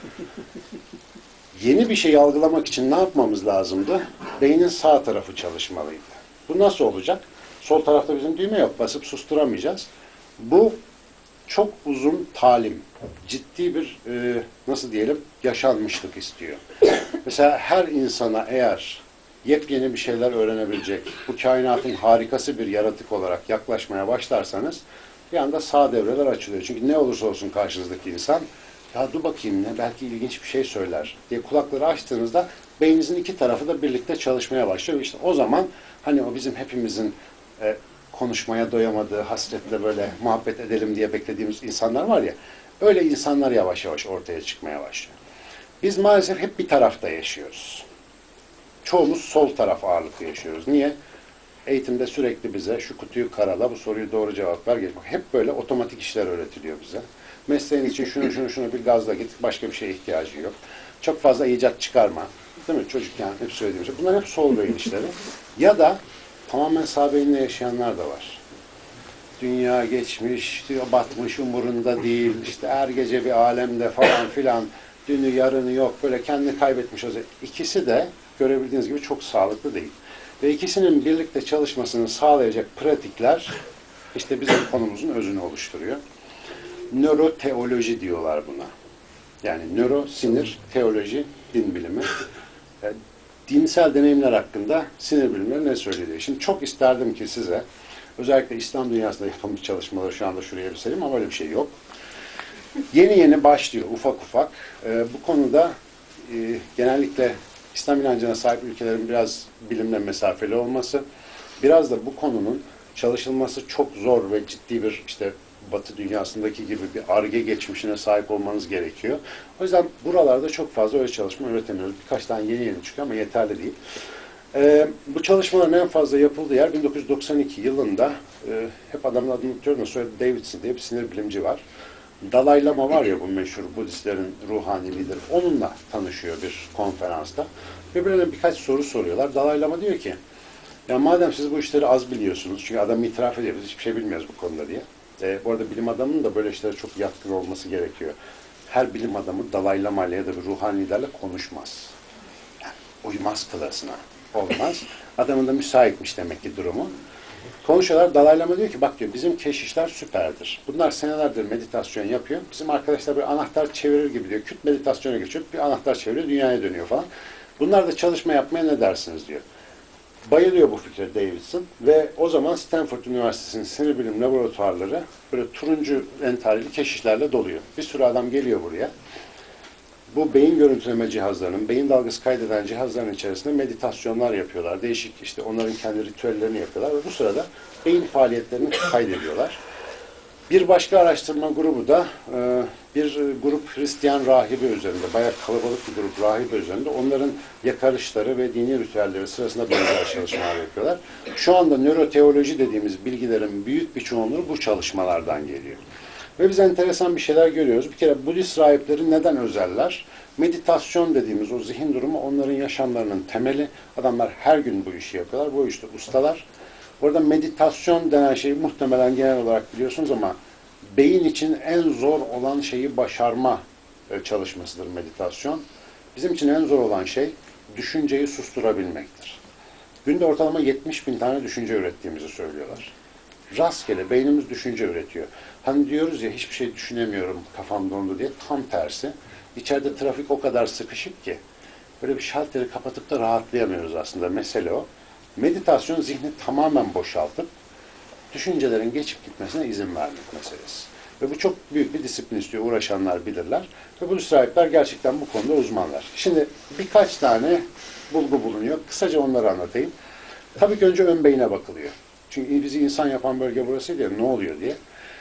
Yeni bir şeyi algılamak için ne yapmamız lazımdı? Beynin sağ tarafı çalışmalıydı. Bu nasıl olacak? Sol tarafta bizim düğme yok, basıp susturamayacağız. Bu çok uzun talim, ciddi bir nasıl diyelim yaşanmışlık istiyor. Mesela her insana eğer yepyeni bir şeyler öğrenebilecek, bu kainatın harikası bir yaratık olarak yaklaşmaya başlarsanız bir anda sağ devreler açılıyor. Çünkü ne olursa olsun karşınızdaki insan, ya dur bakayım ne, belki ilginç bir şey söyler diye kulakları açtığınızda beyninizin iki tarafı da birlikte çalışmaya başlıyor. İşte o zaman hani o bizim hepimizin konuşmaya doyamadığı, hasretle böyle muhabbet edelim diye beklediğimiz insanlar var ya, öyle insanlar yavaş yavaş ortaya çıkmaya başlıyor. Biz maalesef hep bir tarafta yaşıyoruz. Çoğumuz sol taraf ağırlıklı yaşıyoruz. Niye? Eğitimde sürekli bize şu kutuyu karala, bu soruyu doğru cevap ver. Hep böyle otomatik işler öğretiliyor bize. Mesleğin için şunu bir gazla git, başka bir şeye ihtiyacı yok. Çok fazla icat çıkarma. Değil mi? Çocukken hep söylediğim şey. Bunlar hep sol beyin işleri. Ya da tamamen sağ beyinle yaşayanlar da var. Dünya geçmiş, diyor, batmış, umurunda değil, işte her gece bir alemde falan filan, dünü yarını yok, böyle kendini kaybetmiş. İkisi de görebildiğiniz gibi çok sağlıklı değil. Ve ikisinin birlikte çalışmasını sağlayacak pratikler işte bizim konumuzun özünü oluşturuyor. Nöroteoloji diyorlar buna. Yani nöro, sinir, teoloji, din bilimi. Dinsel deneyimler hakkında sinir bilimleri ne söylüyor? Şimdi çok isterdim ki size, özellikle İslam dünyasında yapılmış çalışmaları şu anda şuraya bir sereyim ama öyle bir şey yok. Yeni yeni başlıyor ufak ufak. Bu konuda genellikle İslam inancına sahip ülkelerin biraz bilimle mesafeli olması, biraz da bu konunun çalışılması çok zor ve ciddi bir işte Batı dünyasındaki gibi bir Ar-Ge geçmişine sahip olmanız gerekiyor. O yüzden buralarda çok fazla öyle çalışma üretemiyoruz. Birkaç tane yeni çıkıyor ama yeterli değil. Bu çalışmaların en fazla yapıldığı yer 1992 yılında hep adamın adını unutuyorum da soyadı Davidson diye bir sinir bilimci var. Dalai Lama var ya, bu meşhur Budistlerin ruhani lideri. Onunla tanışıyor bir konferansta. Birbirlerine birkaç soru soruyorlar. Dalai Lama diyor ki, ya madem siz bu işleri az biliyorsunuz, çünkü adam itiraf ediyor, biz hiçbir şey bilmiyoruz bu konuda diye. Bu arada bilim adamının da böyle işlere çok yatkın olması gerekiyor. Her bilim adamı Dalai Lama ile ya da bir ruhani liderle konuşmaz. Yani uymaz klasına. Olmaz. Adamın da müsaitmiş demek ki durumu. Konuşuyorlar. Dalai Lama diyor ki, bak diyor, bizim keşişler süperdir. Bunlar senelerdir meditasyon yapıyor. Bizim arkadaşlar bir anahtar çevirir gibi diyor. Küt meditasyona geçiyor. Bir anahtar çeviriyor, dünyaya dönüyor falan. Bunlar da çalışma yapmaya ne dersiniz diyor. Bayılıyor bu fikre Davidson ve o zaman Stanford Üniversitesi'nin sinir bilim laboratuvarları böyle turuncu entarili keşişlerle doluyor. Bir sürü adam geliyor buraya. Bu beyin görüntüleme cihazlarının, beyin dalgası kaydeden cihazların içerisinde meditasyonlar yapıyorlar. Değişik işte onların kendi ritüellerini yapıyorlar ve bu sırada beyin faaliyetlerini kaydediyorlar. Bir başka araştırma grubu da bir grup Hristiyan rahibe üzerinde, bayağı kalabalık bir grup rahibe üzerinde, onların yakarışları ve dini ritüelleri sırasında benzer çalışmalar yapıyorlar. Şu anda nöroteoloji dediğimiz bilgilerin büyük bir çoğunluğu bu çalışmalardan geliyor. Ve biz enteresan bir şeyler görüyoruz. Bir kere Budist rahipleri neden özeller? Meditasyon dediğimiz o zihin durumu onların yaşamlarının temeli. Adamlar her gün bu işi yapıyorlar. Bu işte ustalar. Orada meditasyon denen şeyi muhtemelen genel olarak biliyorsunuz ama beyin için en zor olan şeyi başarma çalışmasıdır meditasyon. Bizim için en zor olan şey düşünceyi susturabilmektir. Günde ortalama 70.000 tane düşünce ürettiğimizi söylüyorlar. Rastgele beynimiz düşünce üretiyor. Hani diyoruz ya, hiçbir şey düşünemiyorum, kafam dondu diye. Tam tersi. İçeride trafik o kadar sıkışık ki böyle bir şalteri kapatıp da rahatlayamıyoruz aslında. Mesele o. Meditasyon zihni tamamen boşaltıp düşüncelerin geçip gitmesine izin vermek meselesi. Ve bu çok büyük bir disiplin istiyor. Uğraşanlar bilirler. Ve bu sahipler gerçekten bu konuda uzmanlar. Şimdi birkaç tane bulgu bulunuyor. Kısaca onları anlatayım. Tabii ki önce ön beyine bakılıyor. Çünkü bizi insan yapan bölge burasıydı ya, ne oluyor diye.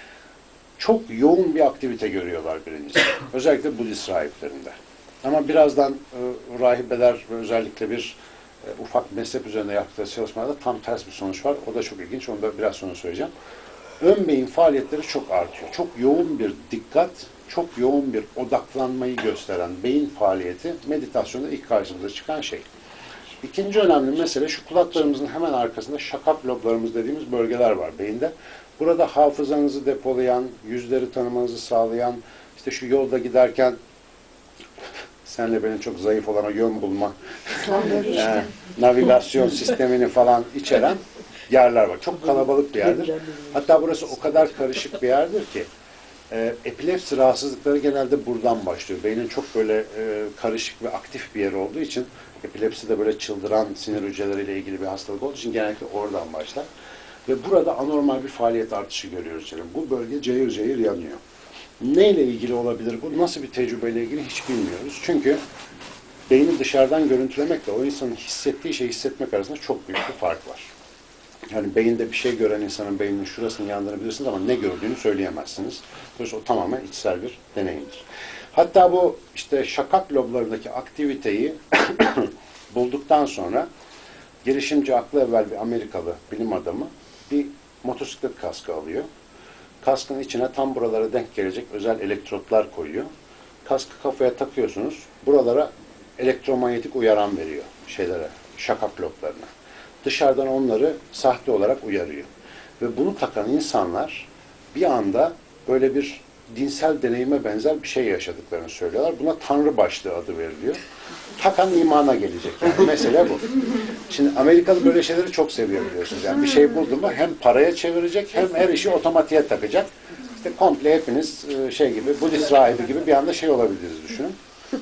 Çok yoğun bir aktivite görüyorlar birincisi. Özellikle Budist rahiplerinde. Ama birazdan rahibeler ve özellikle bir ufak mezhep üzerinde yaptıkları çalışmalarda tam ters bir sonuç var. O da çok ilginç. Onu da biraz sonra söyleyeceğim. Ön beyin faaliyetleri çok artıyor. Çok yoğun bir dikkat, çok yoğun bir odaklanmayı gösteren beyin faaliyeti meditasyonda ilk karşımıza çıkan şey. İkinci önemli mesele, şu kulaklarımızın hemen arkasında şakak loblarımız dediğimiz bölgeler var beyinde. Burada hafızanızı depolayan, yüzleri tanımanızı sağlayan, işte şu yolda giderken senle benim çok zayıf olan o yön bulma, navigasyon sistemini falan içeren yerler var. Çok kalabalık bir yerdir. Hatta burası o kadar karışık bir yerdir ki epilepsi rahatsızlıkları genelde buradan başlıyor. Beynin çok böyle karışık ve aktif bir yer olduğu için, epilepsi de böyle çıldıran sinir hücreleriyle ilgili bir hastalık olduğu için genellikle oradan başlar. Ve burada anormal bir faaliyet artışı görüyoruz. Bu bölge cayır cayır yanıyor. Neyle ilgili olabilir bu? Nasıl bir tecrübeyle ilgili hiç bilmiyoruz. Çünkü beyni dışarıdan görüntülemekle o insanın hissettiği şeyi hissetmek arasında çok büyük bir fark var. Yani beyinde bir şey gören insanın beyninin şurasını yandığını bilirsiniz ama ne gördüğünü söyleyemezsiniz. Dolayısıyla o tamamen içsel bir deneyimdir. Hatta bu işte şakak loblarındaki aktiviteyi bulduktan sonra girişimci aklı evvel bir Amerikalı bilim adamı bir motosiklet kaskı alıyor. Kaskın içine tam buralara denk gelecek özel elektrotlar koyuyor. Kaskı kafaya takıyorsunuz. Buralara elektromanyetik uyaran veriyor şakak loblarına. Dışarıdan onları sahte olarak uyarıyor. Ve bunu takan insanlar bir anda böyle bir dinsel deneyime benzer bir şey yaşadıklarını söylüyorlar. Buna Tanrı başlığı adı veriliyor. Takan imana gelecek yani. Mesele bu. Şimdi Amerikalı böyle şeyleri çok seviyor biliyorsunuz. Yani bir şey buldu mu hem paraya çevirecek hem her işi otomatiğe takacak. İşte komple hepiniz gibi, Budist rahibi gibi bir anda şey olabiliriz düşünün.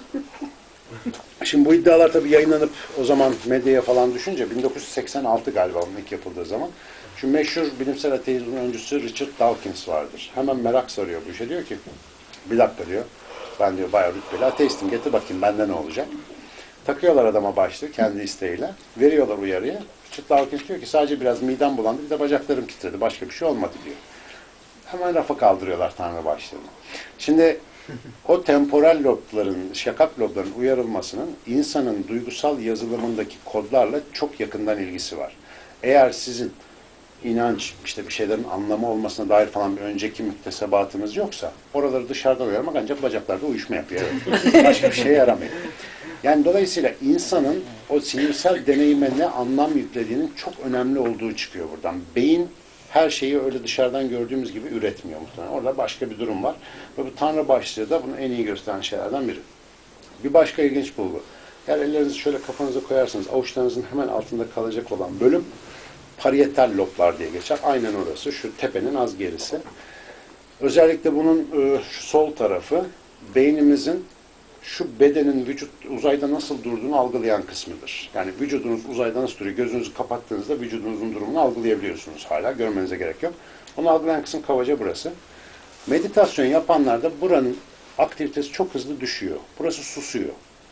Şimdi bu iddialar tabii yayınlanıp o zaman medyaya falan düşünce 1986 galiba onun ilk yapıldığı zaman şu meşhur bilimsel ateizmin öncüsü Richard Dawkins vardır. Hemen merak sarıyor bu işe. Diyor ki bir dakika diyor. Ben diyor bayağı rütbeli ateistim. Getir bakayım bende ne olacak. Takıyorlar adama başlığı kendi isteğiyle. Veriyorlar uyarıya. Richard Dawkins diyor ki sadece biraz midem bulandı bir de bacaklarım titredi. Başka bir şey olmadı diyor. Hemen rafa kaldırıyorlar Tanrı başlığını. Şimdi o temporal lobların, şakak lobların uyarılmasının insanın duygusal yazılımındaki kodlarla çok yakından ilgisi var. Eğer sizin inanç, işte bir şeylerin anlamı olmasına dair falan bir önceki müktesebatınız yoksa oraları dışarıdan uyarmak ancak bacaklarda uyuşma yapıyor. Evet. Başka bir şeye yaramıyor. Yani dolayısıyla insanın o sinirsel deneyime ne anlam yüklediğinin çok önemli olduğu çıkıyor buradan. Beyin her şeyi öyle dışarıdan gördüğümüz gibi üretmiyor muhtemelen. Orada başka bir durum var. Ve bu Tanrı başlığı da bunu en iyi gösteren şeylerden biri. Bir başka ilginç bulgu. Eğer ellerinizi şöyle kafanıza koyarsanız avuçlarınızın hemen altında kalacak olan bölüm parietal loblar diye geçer. Aynen orası. Şu tepenin az gerisi. Özellikle bunun şu sol tarafı beynimizin şu bedenin uzayda nasıl durduğunu algılayan kısmıdır. Yani vücudunuz uzayda nasıl duruyor? Gözünüzü kapattığınızda vücudunuzun durumunu algılayabiliyorsunuz hala. Görmenize gerek yok. Onu algılayan kısım kabaca burası. Meditasyon yapanlarda buranın aktivitesi çok hızlı düşüyor. Burası susuyor.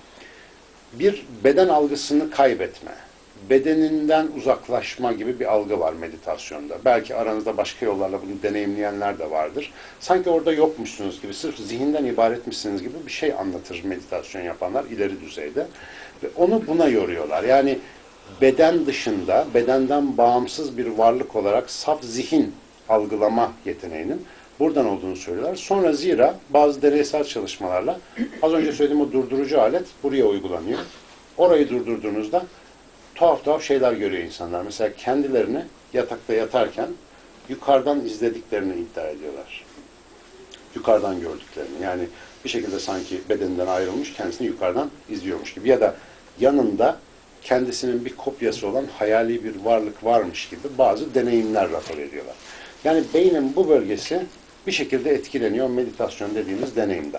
Bir beden algısını kaybetme, bedeninden uzaklaşma gibi bir algı var meditasyonda. Belki aranızda başka yollarla bunu deneyimleyenler de vardır. Sanki orada yokmuşsunuz gibi, sırf zihinden ibaretmişsiniz gibi bir şey anlatır meditasyon yapanlar ileri düzeyde. Ve onu buna yoruyorlar. Yani beden dışında, bedenden bağımsız bir varlık olarak saf zihin algılama yeteneğinin buradan olduğunu söylüyorlar. Sonra zira bazı deneysel çalışmalarla az önce söylediğim o durdurucu alet buraya uygulanıyor. Orayı durdurduğunuzda tuhaf şeyler görüyor insanlar. Mesela kendilerini yatakta yatarken yukarıdan izlediklerini iddia ediyorlar. Yukarıdan gördüklerini. Yani bir şekilde sanki bedeninden ayrılmış, kendisini yukarıdan izliyormuş gibi. Ya da yanında kendisinin bir kopyası olan hayali bir varlık varmış gibi bazı deneyimler rapor ediyorlar. Yani beynin bu bölgesi bir şekilde etkileniyor meditasyon dediğimiz deneyimden.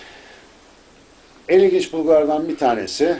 En ilginç bulgulardan bir tanesi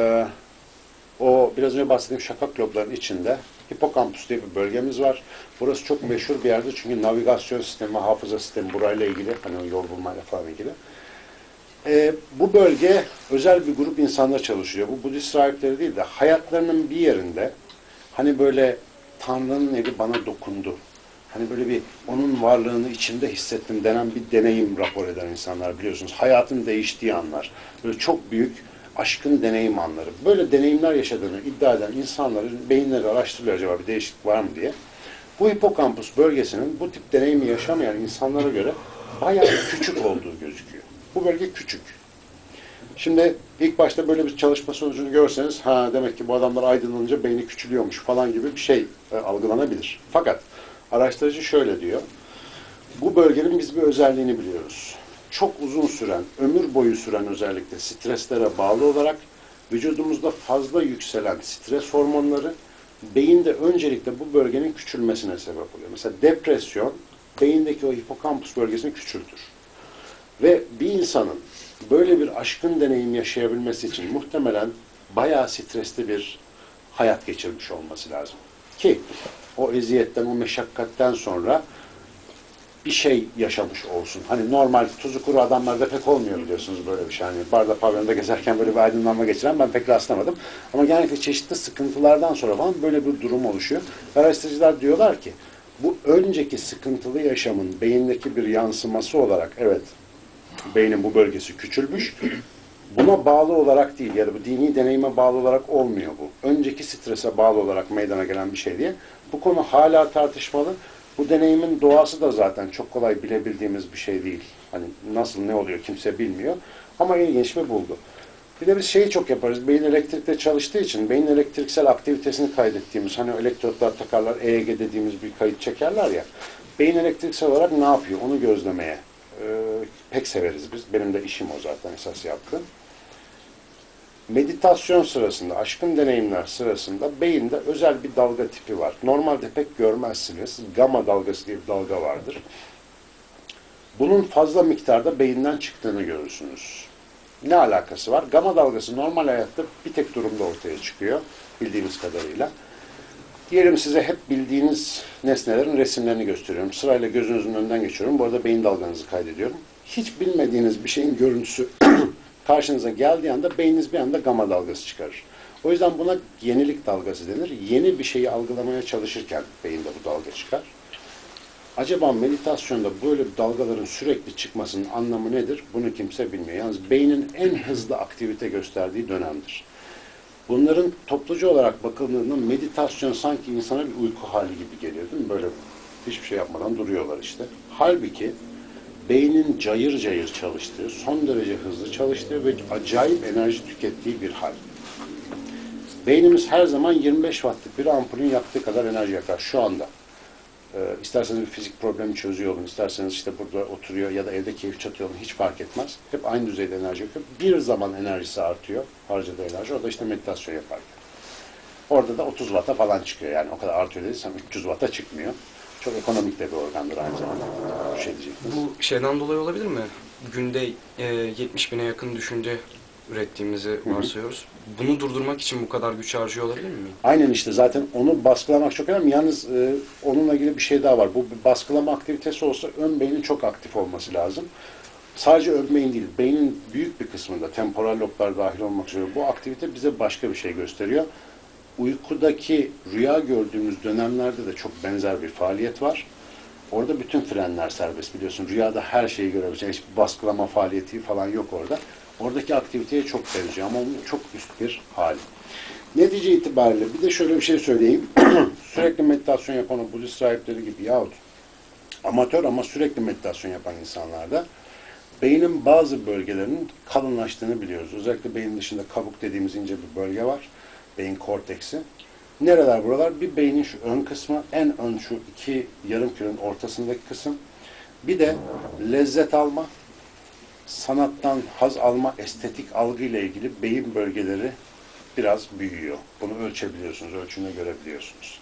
o biraz önce bahsettiğim şakak lobların içinde hipokampüs diye bir bölgemiz var. Burası çok meşhur bir yerde çünkü navigasyon sistemi, hafıza sistemi burayla ilgili, hani o yol bulmayla falan ilgili. Bu bölge özel bir grup insanlar çalışıyor. Bu Budist rahipleri değil de hayatlarının bir yerinde hani böyle Tanrı'nın eli bana dokundu. Hani böyle bir onun varlığını içimde hissettim denen bir deneyim rapor eden insanlar biliyorsunuz. Hayatın değiştiği anlar. Böyle çok büyük aşkın deneyim anları. Böyle deneyimler yaşadığını iddia eden insanların beyinleri araştırılıyor acaba bir değişiklik var mı diye. Bu hipokampus bölgesinin bu tip deneyimi yaşamayan insanlara göre bayağı küçük olduğu gözüküyor. Bu bölge küçük. Şimdi ilk başta böyle bir çalışma sonucunu görseniz ha demek ki bu adamlar aydınlanınca beyni küçülüyormuş falan gibi bir şey algılanabilir. Fakat araştırıcı şöyle diyor. Bu bölgenin biz bir özelliğini biliyoruz. Çok uzun süren, ömür boyu süren özellikle streslere bağlı olarak vücudumuzda fazla yükselen stres hormonları beyinde öncelikle bu bölgenin küçülmesine sebep oluyor. Mesela depresyon beyindeki o hipokampus bölgesini küçültür. Ve bir insanın böyle bir aşkın deneyim yaşayabilmesi için muhtemelen bayağı stresli bir hayat geçirmiş olması lazım. Ki o eziyetten, o meşakkatten sonra bir şey yaşamış olsun. Hani normal tuzu kuru adamlarda pek olmuyor biliyorsunuz böyle bir şey. Hani barda pavyonda gezerken böyle bir aydınlanma geçiren ben pek rastlamadım. Ama genellikle çeşitli sıkıntılardan sonra falan böyle bir durum oluşuyor. Araştırıcılar diyorlar ki bu önceki sıkıntılı yaşamın beyindeki bir yansıması olarak evet beynin bu bölgesi küçülmüş. Buna bağlı olarak değil ya da bu dini deneyime bağlı olarak olmuyor bu. Önceki strese bağlı olarak meydana gelen bir şey diye. Bu konu hala tartışmalı. Bu deneyimin doğası da zaten çok kolay bilebildiğimiz bir şey değil. Hani nasıl ne oluyor kimse bilmiyor. Ama ilginç bir bulgu. Bir de biz şeyi çok yaparız. Beyin elektrikle çalıştığı için beyin elektriksel aktivitesini kaydettiğimiz hani elektrotlar takarlar EEG dediğimiz bir kayıt çekerler ya. Beyin elektriksel olarak ne yapıyor onu gözlemeye pek severiz biz. Benim de işim o zaten esas yaptığım. Meditasyon sırasında, aşkın deneyimler sırasında beyinde özel bir dalga tipi var. Normalde pek görmezsiniz. Gamma dalgası diye bir dalga vardır. Bunun fazla miktarda beyinden çıktığını görürsünüz. Ne alakası var? Gamma dalgası normal hayatta bir tek durumda ortaya çıkıyor. Bildiğimiz kadarıyla. Diyelim size hep bildiğiniz nesnelerin resimlerini gösteriyorum. Sırayla gözünüzün önünden geçiyorum. Bu arada beyin dalganızı kaydediyorum. Hiç bilmediğiniz bir şeyin görüntüsü karşınıza geldiği anda beyniniz bir anda gamma dalgası çıkarır. O yüzden buna yenilik dalgası denir. Yeni bir şeyi algılamaya çalışırken beyinde bu dalga çıkar. Acaba meditasyonda böyle dalgaların sürekli çıkmasının anlamı nedir? Bunu kimse bilmiyor. Yalnız beynin en hızlı aktivite gösterdiği dönemdir. Bunların topluca olarak bakıldığında meditasyon sanki insana bir uyku hali gibi geliyor değil mi? Böyle hiçbir şey yapmadan duruyorlar işte. Halbuki beynin cayır cayır çalıştığı, son derece hızlı çalıştığı ve acayip enerji tükettiği bir hal. Beynimiz her zaman 25 wattlık bir ampulün yaktığı kadar enerji yakar şu anda. İsterseniz bir fizik problemi çözüyor olun, isterseniz işte burada oturuyor ya da evde keyif çatıyor olun, hiç fark etmez. Hep aynı düzeyde enerji yakıyor. Bir zaman enerjisi artıyor, harcadığı enerji. O da işte meditasyon yaparken. Orada da 30 watt'a falan çıkıyor yani. O kadar artıyor dediysem 300 watt'a çıkmıyor. Çok ekonomik de bir organdır aynı zamanda. Bir şey diyecektiniz. Bu şeyden dolayı olabilir mi? Günde 70 bine yakın düşünce ürettiğimizi varsayıyoruz. Bunu durdurmak için bu kadar güç harcıyor olabilir mi? Aynen işte zaten onu baskılamak çok önemli. Yalnız onunla ilgili bir şey daha var. Bu bir baskılama aktivitesi olsa ön beynin çok aktif olması lazım. Sadece ön beyin değil, beynin büyük bir kısmında temporal loblar dahil olmak üzere bu aktivite bize başka bir şey gösteriyor. Uykudaki rüya gördüğümüz dönemlerde de çok benzer bir faaliyet var. Orada bütün frenler serbest biliyorsun. Rüyada her şeyi görebilirsin. Hiçbir baskılama faaliyeti falan yok orada. Oradaki aktiviteye çok benziyor ama onun çok üst bir hali. Netice itibariyle bir de şöyle bir şey söyleyeyim. Sürekli meditasyon yapan o Budist rahipleri gibi yahut amatör ama sürekli meditasyon yapan insanlarda beynin bazı bölgelerinin kalınlaştığını biliyoruz. Özellikle beynin dışında kabuk dediğimiz ince bir bölge var. Beyin korteksi. Nereler buralar? Bir beynin şu ön kısmı, en ön şu iki yarım kürenin ortasındaki kısım. Bir de lezzet alma, sanattan haz alma, estetik algı ile ilgili beyin bölgeleri biraz büyüyor. Bunu ölçebiliyorsunuz, ölçümle görebiliyorsunuz.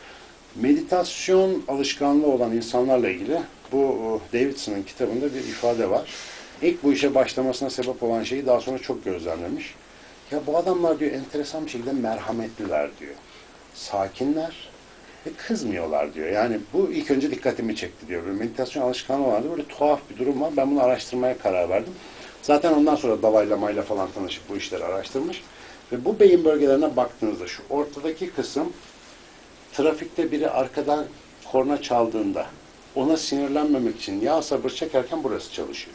Meditasyon alışkanlığı olan insanlarla ilgili bu Davidson'ın kitabında bir ifade var. İlk bu işe başlamasına sebep olan şeyi daha sonra çok gözlemlemiş. Ya bu adamlar diyor enteresan bir şekilde merhametliler diyor. Sakinler ve kızmıyorlar diyor. Yani bu ilk önce dikkatimi çekti diyor. Böyle meditasyon alışkanlığı vardı. Böyle tuhaf bir durum var. Ben bunu araştırmaya karar verdim. Zaten ondan sonra Dalai Lama ile falan tanışıp bu işleri araştırmış. Ve bu beyin bölgelerine baktığınızda şu ortadaki kısım trafikte biri arkadan korna çaldığında ona sinirlenmemek için yağ sabır çekerken burası çalışıyor.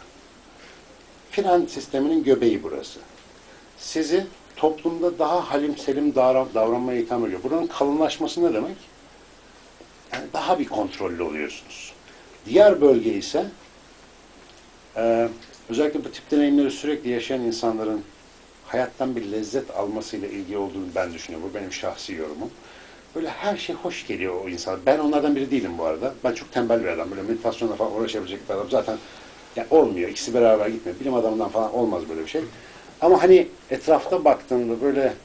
Fren sisteminin göbeği burası. Sizi toplumda daha halim selim davranmaya ikram ediyor. Buranın kalınlaşması ne demek? Yani daha bir kontrollü oluyorsunuz. Diğer bölge ise özellikle bu tip deneyimleri sürekli yaşayan insanların hayattan bir lezzet almasıyla ilgili olduğunu ben düşünüyorum. Bu benim şahsi yorumum. Böyle her şey hoş geliyor o insan. Ben onlardan biri değilim bu arada. Ben çok tembel bir adam. Böyle meditasyonla falan uğraşabilecek bir adam. Zaten yani olmuyor. İkisi beraber gitmiyor. Bilim adamından falan olmaz böyle bir şey. Ama hani etrafta baktığımda böyle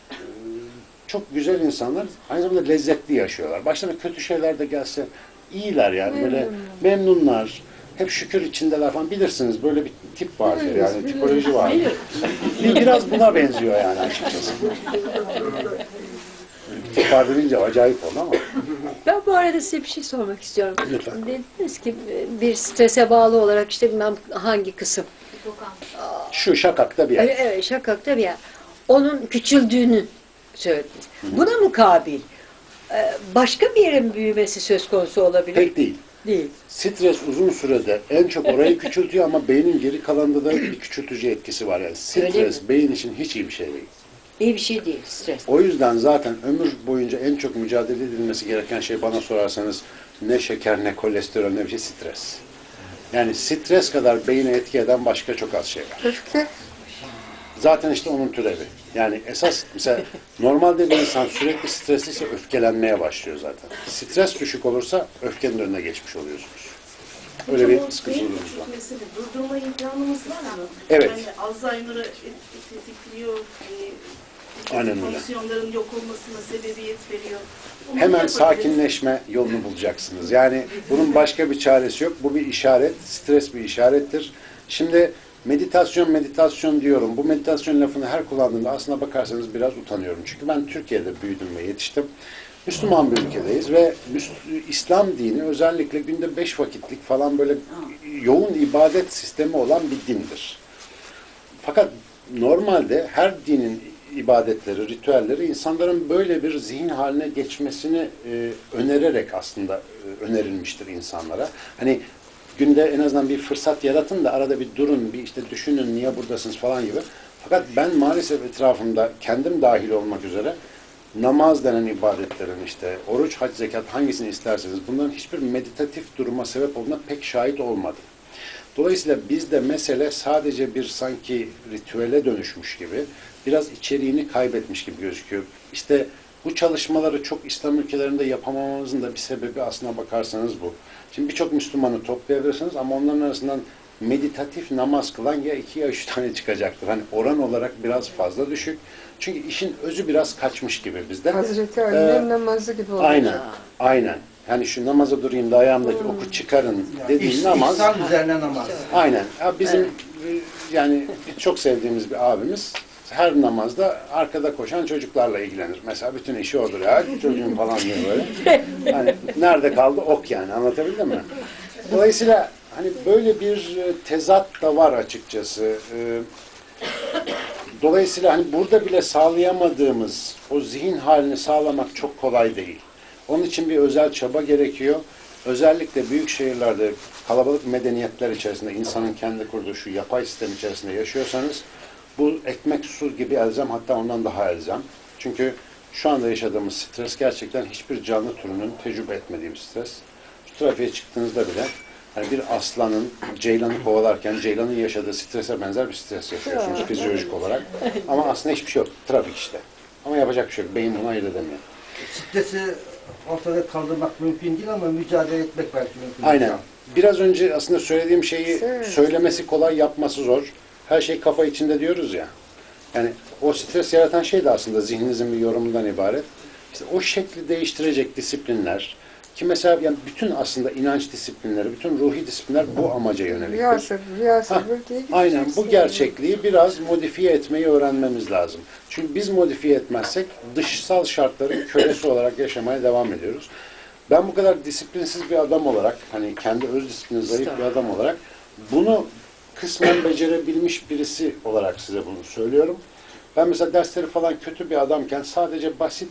çok güzel insanlar aynı zamanda lezzetli yaşıyorlar. Başlarına kötü şeyler de gelse iyiler yani. Böyle memnunlar. Hep şükür içindeler falan. Bilirsiniz böyle bir tip vardır yani. Tipoloji var. Biraz buna benziyor yani açıkçası. Tip var deyince acayip oldu ama. Ben bu arada size bir şey sormak istiyorum. Lütfen. Dediniz ki bir strese bağlı olarak işte bilmem hangi kısım. Dokan. Şu şakakta bir yer. Evet, şakakta bir yer. Onun küçüldüğünü söylediniz. Buna mukabil başka bir yerin büyümesi söz konusu olabilir. Pek değil. Değil. Stres uzun sürede en çok orayı küçültüyor ama beynin geri kalanında da bir küçültücü etkisi var. Yani Öyle stres mi? beyin için hiç iyi bir şey değil. İyi bir şey değil stres. O yüzden zaten ömür boyunca en çok mücadele edilmesi gereken şey bana sorarsanız ne şeker, ne kolesterol, ne bir şey stres. Yani stres kadar beyine etki eden başka çok az şey var. Öfke. Zaten işte onun türevi. Yani esas mesela normalde bir insan sürekli stresliyse öfkelenmeye başlıyor zaten. Stres düşük olursa öfkenin önüne geçmiş oluyorsunuz. Öyle bir sıkıntı beyin oluyoruz. küçülmesi de durdurma imkanımız var mı? Evet. Yani Alzheimer'ı tetikliyor, Aynen öyle. fonksiyonların yok olmasına sebebiyet veriyor. Bunu Hemen yapabiliriz. sakinleşme yolunu bulacaksınız. Yani bunun başka bir çaresi yok. Bu bir işaret, stres bir işarettir. Şimdi meditasyon diyorum. Bu meditasyon lafını her kullandığımda aslına bakarsanız biraz utanıyorum. Çünkü ben Türkiye'de büyüdüm ve yetiştim. Müslüman bir ülkedeyiz ve İslam dini özellikle günde 5 vakitlik falan böyle yoğun ibadet sistemi olan bir dindir. Fakat normalde her dinin ibadetleri, ritüelleri insanların böyle bir zihin haline geçmesini önererek aslında önerilmiştir insanlara. Hani günde en azından bir fırsat yaratın da arada bir durun, bir işte düşünün niye buradasınız falan gibi. Fakat ben maalesef etrafımda kendim dahil olmak üzere namaz denen ibadetlerin işte oruç, hac, zekat hangisini isterseniz bunların hiçbir meditatif duruma sebep olduğuna pek şahit olmadım. Dolayısıyla bizde mesele sadece bir sanki ritüele dönüşmüş gibi, biraz içeriğini kaybetmiş gibi gözüküyor. İşte bu çalışmaları çok İslam ülkelerinde yapamamamızın da bir sebebi aslına bakarsanız bu. Şimdi birçok Müslümanı toplayabilirsiniz ama onların arasından meditatif namaz kılan ya 2 ya 3 tane çıkacaktır. Hani oran olarak biraz fazla düşük. Çünkü işin özü biraz kaçmış gibi bizde. Hazreti Ali'nin namazı gibi oluyor. Aynen, aynen. Yani şu namaza durayım da ayağımdaki oku çıkarın dediğim namaz. İhsan üzerine namaz. Aynen. Ya bizim yani çok sevdiğimiz bir abimiz her namazda arkada koşan çocuklarla ilgilenir. Mesela bütün işi odur ya. Çocuğum falan diye böyle. Yani nerede kaldı ok yani. Anlatabildim mi? Dolayısıyla hani böyle bir tezat da var açıkçası. Dolayısıyla hani burada bile sağlayamadığımız o zihin halini sağlamak çok kolay değil. Onun için bir özel çaba gerekiyor. Özellikle büyük şehirlerde kalabalık medeniyetler içerisinde insanın kendi kurduğu şu yapay sistem içerisinde yaşıyorsanız bu ekmek su gibi elzem, hatta ondan daha elzem. Çünkü şu anda yaşadığımız stres gerçekten hiçbir canlı türünün tecrübe etmediği bir stres. Şu trafiğe çıktığınızda bile hani bir aslanın ceylanı kovalarken ceylanın yaşadığı strese benzer bir stres yaşıyorsunuz fizyolojik olarak. Ama aslında hiçbir şey yok. Trafik işte. Ama yapacak bir şey yok. Beyin bunu ayırt edemiyor. Stresi ortada kaldırmak mümkün değil ama mücadele etmek belki mümkün. Aynen. Biraz önce aslında söylediğim şeyi Evet. söylemesi kolay, yapması zor. Her şey kafa içinde diyoruz ya. Yani o stres yaratan şey de aslında zihninizin bir yorumundan ibaret. İşte o şekli değiştirecek disiplinler ki mesela yani bütün aslında inanç disiplinleri, bütün ruhi disiplinler bu amaca yöneliktir. Rüya sabır diye Aynen gideceksin. bu gerçekliği biraz modifiye etmeyi öğrenmemiz lazım. Çünkü biz modifiye etmezsek dışsal şartların kölesi olarak yaşamaya devam ediyoruz. Ben bu kadar disiplinsiz bir adam olarak, hani kendi öz disiplini zayıf bir adam olarak bunu kısmen becerebilmiş birisi olarak size bunu söylüyorum. Ben mesela dersleri falan kötü bir adamken sadece basit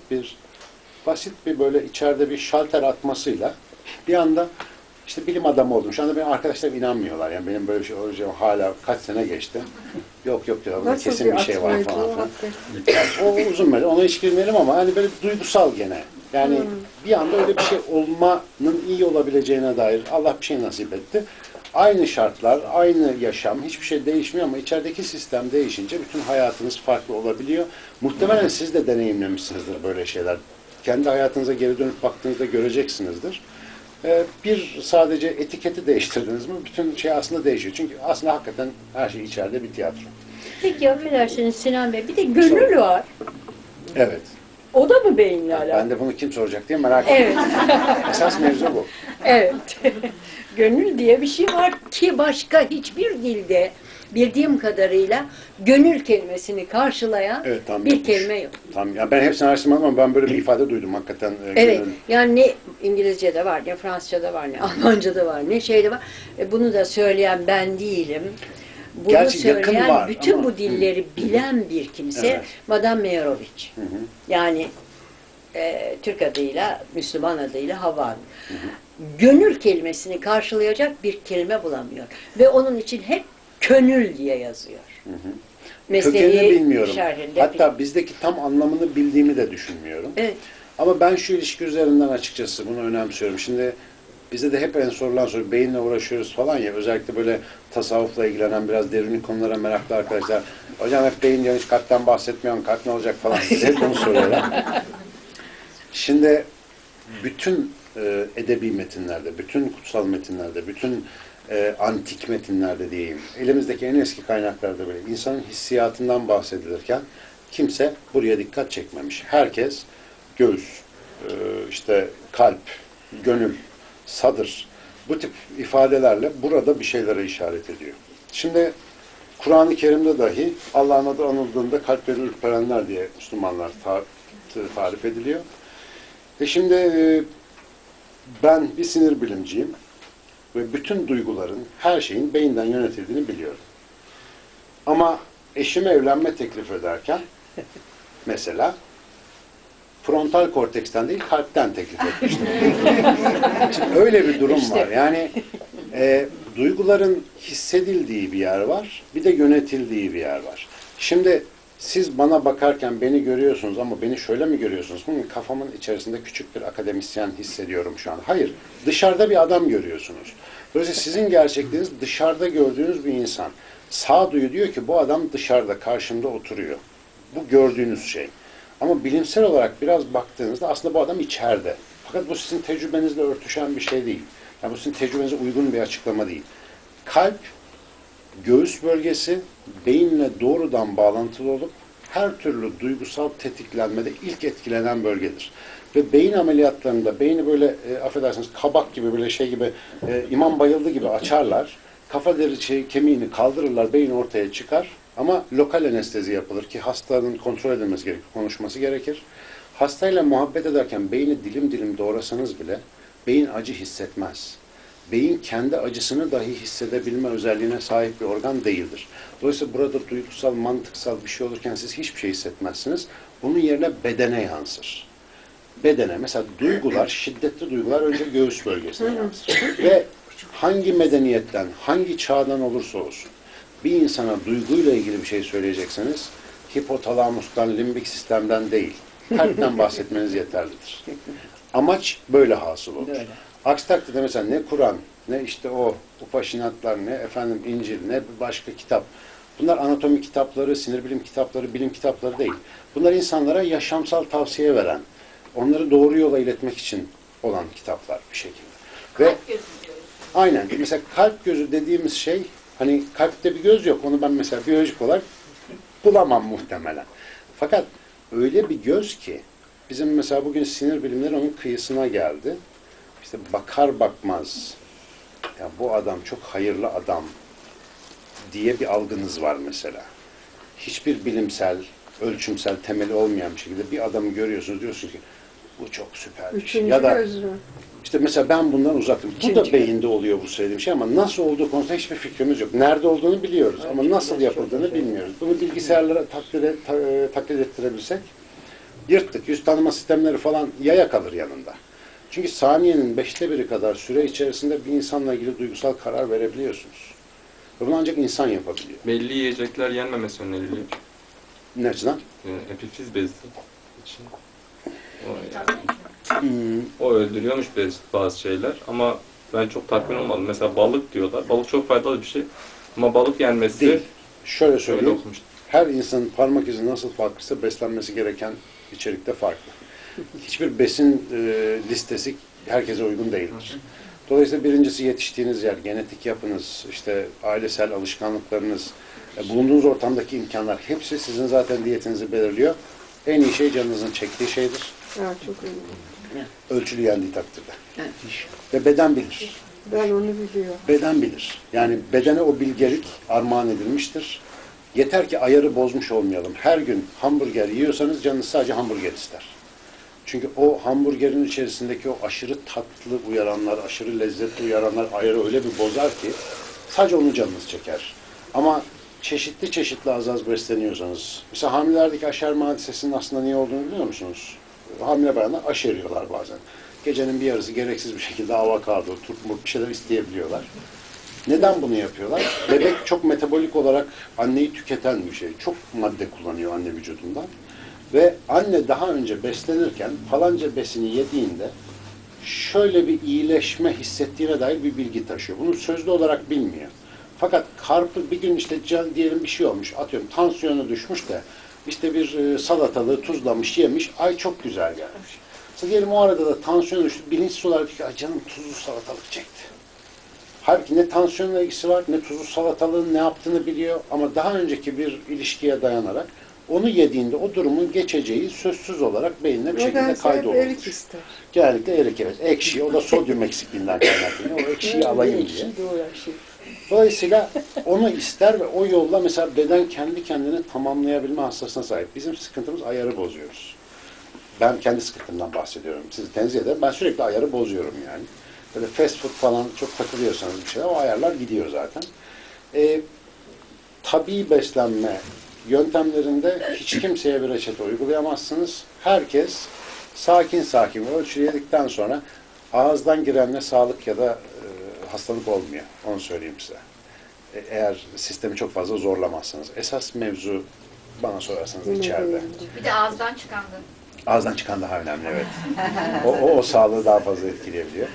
bir böyle içeride bir şalter atmasıyla bir anda işte bilim adamı oldum. Şu anda benim arkadaşlarım inanmıyorlar. Yani benim böyle bir şey olacağım hala kaç sene geçti. Yok diyorlar. Bunda Nasıl kesin bir şey var atmaydı falan o filan. hakikaten? O uzun böyle. Ona hiç girmeyelim ama hani böyle duygusal gene. Yani bir anda öyle bir şey olmanın iyi olabileceğine dair Allah bir şey nasip etti. Aynı şartlar, aynı yaşam, hiçbir şey değişmiyor ama içerideki sistem değişince bütün hayatınız farklı olabiliyor. Muhtemelen siz de deneyimlemişsinizdir böyle şeyler. Kendi hayatınıza geri dönüp baktığınızda göreceksinizdir. Bir sadece etiketi değiştirdiniz mi bütün şey aslında değişiyor. Çünkü aslında hakikaten her şey içeride bir tiyatro. Peki affedersiniz Sinan Bey, bir de gönül var. Evet. O da mı beyinle alakalı? Ben de bunu kim soracak diye merak ettim. Evet. Esas mevzu bu. Evet. Gönül diye bir şey var ki başka hiçbir dilde bildiğim kadarıyla gönül kelimesini karşılayan Evet, tam bir yokmuş. kelime yok. Tam, yani ben hepsini araştırmadım ama ben böyle bir ifade duydum hakikaten. Evet, gönül. yani ne İngilizce'de var, ne Fransızca'da var, ne Almanca'da var, ne şeyde var. Bunu da söyleyen ben değilim. Bunu Gerçi yakın söyleyen, var bütün ama- bu dilleri bilen bir kimse Evet. Madame Meyerowitz. Hı hı. Yani Türk adıyla, Müslüman adıyla Havva Hanım. Gönül kelimesini karşılayacak bir kelime bulamıyor. Ve onun için hep könül diye yazıyor. Kökenini bilmiyorum. şerhinde Hatta bizdeki tam anlamını bildiğimi de düşünmüyorum. evet. Ama ben şu ilişki üzerinden açıkçası bunu önemsiyorum. Şimdi bize de hep en sorulan soru, beyinle uğraşıyoruz falan ya, özellikle böyle tasavvufla ilgilenen biraz derin konulara meraklı arkadaşlar. Hocam hep beyin diyor, hiç kalpten bahsetmiyorsun, kalp ne olacak falan. Bize hep bunu soruyorlar. Şimdi bütün edebi metinlerde, bütün kutsal metinlerde, bütün antik metinlerde diyeyim, elimizdeki en eski kaynaklarda böyle insanın hissiyatından bahsedilirken kimse buraya dikkat çekmemiş. Herkes göğüs, işte kalp, gönül, sadır, bu tip ifadelerle burada bir şeylere işaret ediyor. Şimdi Kur'an-ı Kerim'de dahi Allah'ın adı anıldığında kalpleri ürperenler diye Müslümanlar tarif ediliyor. Şimdi ben bir sinir bilimciyim ve bütün duyguların, her şeyin beyinden yönetildiğini biliyorum. Ama eşime evlenme teklif ederken mesela frontal korteksten değil, kalpten teklif etmiştim. Şimdi öyle bir durum var. Yani duyguların hissedildiği bir yer var, bir de yönetildiği bir yer var. Şimdi siz bana bakarken beni görüyorsunuz ama beni şöyle mi görüyorsunuz? Kafamın içerisinde küçük bir akademisyen hissediyorum şu an. Hayır, dışarıda bir adam görüyorsunuz. Dolayısıyla sizin gerçekliğiniz dışarıda gördüğünüz bir insan. Sağduyu diyor ki bu adam dışarıda, karşımda oturuyor. Bu gördüğünüz şey. Ama bilimsel olarak biraz baktığınızda aslında bu adam içeride. Fakat bu sizin tecrübenizle örtüşen bir şey değil. Yani bu sizin tecrübenize uygun bir açıklama değil. Kalp, göğüs bölgesi beyinle doğrudan bağlantılı olup her türlü duygusal tetiklenmede ilk etkilenen bölgedir. Ve beyin ameliyatlarında beyni böyle affedersiniz kabak gibi böyle şey gibi imam bayıldı gibi açarlar. Kafa deri kemiğini kaldırırlar, beyin ortaya çıkar. Ama lokal anestezi yapılır ki hastanın kontrol edilmesi gerekir, konuşması gerekir. Hastayla muhabbet ederken beyni dilim dilim doğrasanız bile beyin acı hissetmez. Beyin kendi acısını dahi hissedebilme özelliğine sahip bir organ değildir. Dolayısıyla burada duygusal, mantıksal bir şey olurken siz hiçbir şey hissetmezsiniz. Bunun yerine bedene yansır. Bedene, mesela duygular, şiddetli duygular önce göğüs bölgesine yansır. Ve hangi medeniyetten, hangi çağdan olursa olsun bir insana duyguyla ilgili bir şey söyleyecekseniz hipotalamustan, limbik sistemden değil, kalpten bahsetmeniz yeterlidir. Amaç böyle hasıl olur. Böyle. Aksi takdirde mesela ne Kur'an, ne işte o Upaşinatlar, ne efendim İncil, ne başka kitap. Bunlar anatomi kitapları, sinir bilim kitapları, bilim kitapları değil. Bunlar insanlara yaşamsal tavsiye veren, onları doğru yola iletmek için olan kitaplar bir şekilde. Ve Kalp gözü diyoruz. aynen. Mesela kalp gözü dediğimiz şey, hani kalpte bir göz yok. Onu ben mesela biyolojik olarak bulamam muhtemelen. Fakat öyle bir göz ki, bizim mesela bugün sinir bilimleri onun kıyısına geldi. İşte bakar bakmaz, ya bu adam çok hayırlı adam diye bir algınız var mesela. Hiçbir bilimsel, ölçümsel temeli olmayan bir şekilde bir adamı görüyorsunuz, diyorsunuz ki bu çok süper bir şey. Üçüncü Ya da göz mü? işte mesela ben bundan uzaktım. Bu Üçüncü da beyinde oluyor bu söylediğim şey ama nasıl olduğu konusunda hiçbir fikrimiz yok. Nerede olduğunu biliyoruz ama nasıl yapıldığını bilmiyoruz. Bunu bilgisayarlara taklit ettirebilsek yırttık. Yüz tanıma sistemleri falan yaya kalır yanında. Çünkü saniyenin 1/5 kadar süre içerisinde bir insanla ilgili duygusal karar verebiliyorsunuz. Ve bunu ancak insan yapabiliyor. Belli yiyecekler yenmemesi öneriliyor. Ne açıdan? Epifiz bezi için. O öldürüyormuş bazı şeyler ama ben çok tatmin olmadım. Mesela balık diyorlar. Balık çok faydalı bir şey. Ama balık yenmesi Değil. Şöyle öyle söyleyeyim. okumuştum. Her insanın parmak izi nasıl farklıysa beslenmesi gereken içerikte farklı. Hiçbir besin listesi herkese uygun değildir. Dolayısıyla birincisi yetiştiğiniz yer, genetik yapınız, işte ailesel alışkanlıklarınız, bulunduğunuz ortamdaki imkanlar hepsi sizin zaten diyetinizi belirliyor. En iyi şey canınızın çektiği şeydir. Ha, çok önemli. Ölçülü yendiği takdirde. Evet. Ve beden bilir. Ben onu biliyorum. Beden bilir. Yani bedene o bilgelik armağan edilmiştir. Yeter ki ayarı bozmuş olmayalım. Her gün hamburger yiyorsanız canınız sadece hamburger ister. Çünkü o hamburgerin içerisindeki o aşırı tatlı uyaranlar, aşırı lezzetli uyaranlar ayarı öyle bir bozar ki sadece onu canınız çeker. Ama çeşitli çeşitli az besleniyorsanız, mesela hamilelerdeki aşerme hadisesinin aslında niye olduğunu biliyor musunuz? Hamile bayanlar aşeriyorlar bazen. Gecenin bir yarısı gereksiz bir şekilde avokado, turp bir şeyler isteyebiliyorlar. Neden bunu yapıyorlar? Bebek çok metabolik olarak anneyi tüketen bir şey. Çok madde kullanıyor anne vücudundan. Ve anne daha önce beslenirken falanca besini yediğinde şöyle bir iyileşme hissettiğine dair bir bilgi taşıyor. Bunu sözlü olarak bilmiyor. Fakat karpuz bir gün işte diyelim bir şey olmuş, atıyorum tansiyonu düşmüş de işte bir salatalığı tuzlamış, yemiş, ay çok güzel gelmiş. Mesela diyelim o arada da tansiyon düştü, bilinçsiz olarak diyor ki ay canım tuzlu salatalık çekti. Halbuki ne tansiyonla ilgisi var, ne tuzlu salatalığın ne yaptığını biliyor ama daha önceki bir ilişkiye dayanarak onu yediğinde o durumun geçeceği sözsüz olarak beynine bir şekilde Nedense hep kaydolmuş. erik ister. Genellikle erik, evet. Ekşi, o da sodyum eksikliğinden kaynaklanıyor. O ekşiyi alayım diye. Ekşi de uğraşıyor. Dolayısıyla onu ister ve o yolla mesela beden kendi kendini tamamlayabilme hastasına sahip. Bizim sıkıntımız ayarı bozuyoruz. Ben kendi sıkıntımdan bahsediyorum. Sizi tenzih ederim. Ben sürekli ayarı bozuyorum yani. Böyle fast food falan çok takılıyorsanız bir şeyler, o ayarlar gidiyor zaten. Tabii beslenme yöntemlerinde hiç kimseye bir reçete uygulayamazsınız. Herkes sakin sakin ölçüledikten sonra ağızdan girenle sağlık ya da hastalık olmuyor. Onu söyleyeyim size. Eğer sistemi çok fazla zorlamazsanız. Esas mevzu bana sorarsanız içeride. Bir de ağızdan çıkandı. Ağızdan çıkan daha önemli, evet. O sağlığı daha fazla etkileyebiliyor.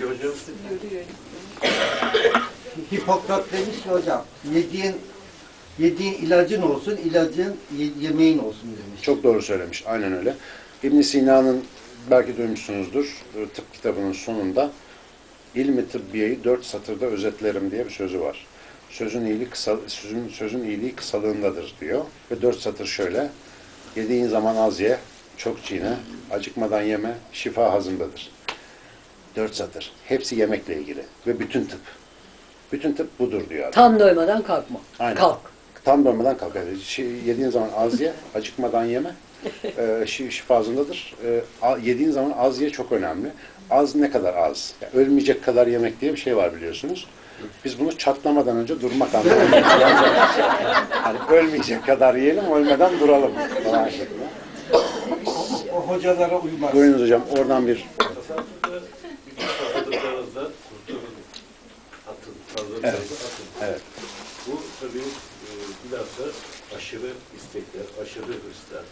Hipokrat demiş ki hocam, yediğin ilacın olsun, ilacın yemeğin olsun demiş. Çok doğru söylemiş, aynen öyle. İbn Sina'nın, belki duymuşsunuzdur, tıp kitabının sonunda İlmi tıbbiyeyi 4 satırda özetlerim diye bir sözü var. Sözün iyiliği kısalığındadır diyor. Ve 4 satır şöyle: yediğin zaman az ye, çok çiğne, acıkmadan yeme, şifa hazımdadır. 4 satır. Hepsi yemekle ilgili. Ve bütün tıp. Bütün tıp budur diyor adam. Tam doymadan kalkma. Aynen. Kalk. Tam doymadan kalk. Yediğin zaman az ye, acıkmadan yeme, şifa hazımdadır. Yediğin zaman az ye çok önemli. Az ne kadar az? Yani ölmeyecek kadar yemek diye bir şey var biliyorsunuz. Biz bunu çatlamadan önce durmak anlamında. Yani ölmeyecek kadar yiyelim, ölmeden duralım falan şeklinde. O hocalara uymaz. Buyurunuz hocam, oradan bir... Evet. Evet. Bu tabii bilhassa aşırı istekler, aşırı hırslar,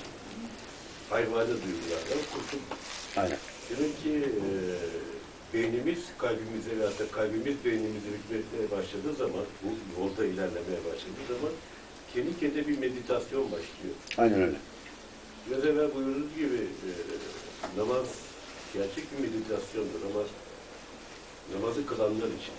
hayvani duygulardan kurtul. Aynen. Demek ki beynimiz kalbimize veya da kalbimiz beynimize hükmetmeye başladığı zaman, bu yolda ilerlemeye başladığı zaman kendi kendine bir meditasyon başlıyor. Aynen öyle. Biraz evvel buyurduğunuz gibi namaz gerçek bir meditasyondur ama namazı kılanlar için.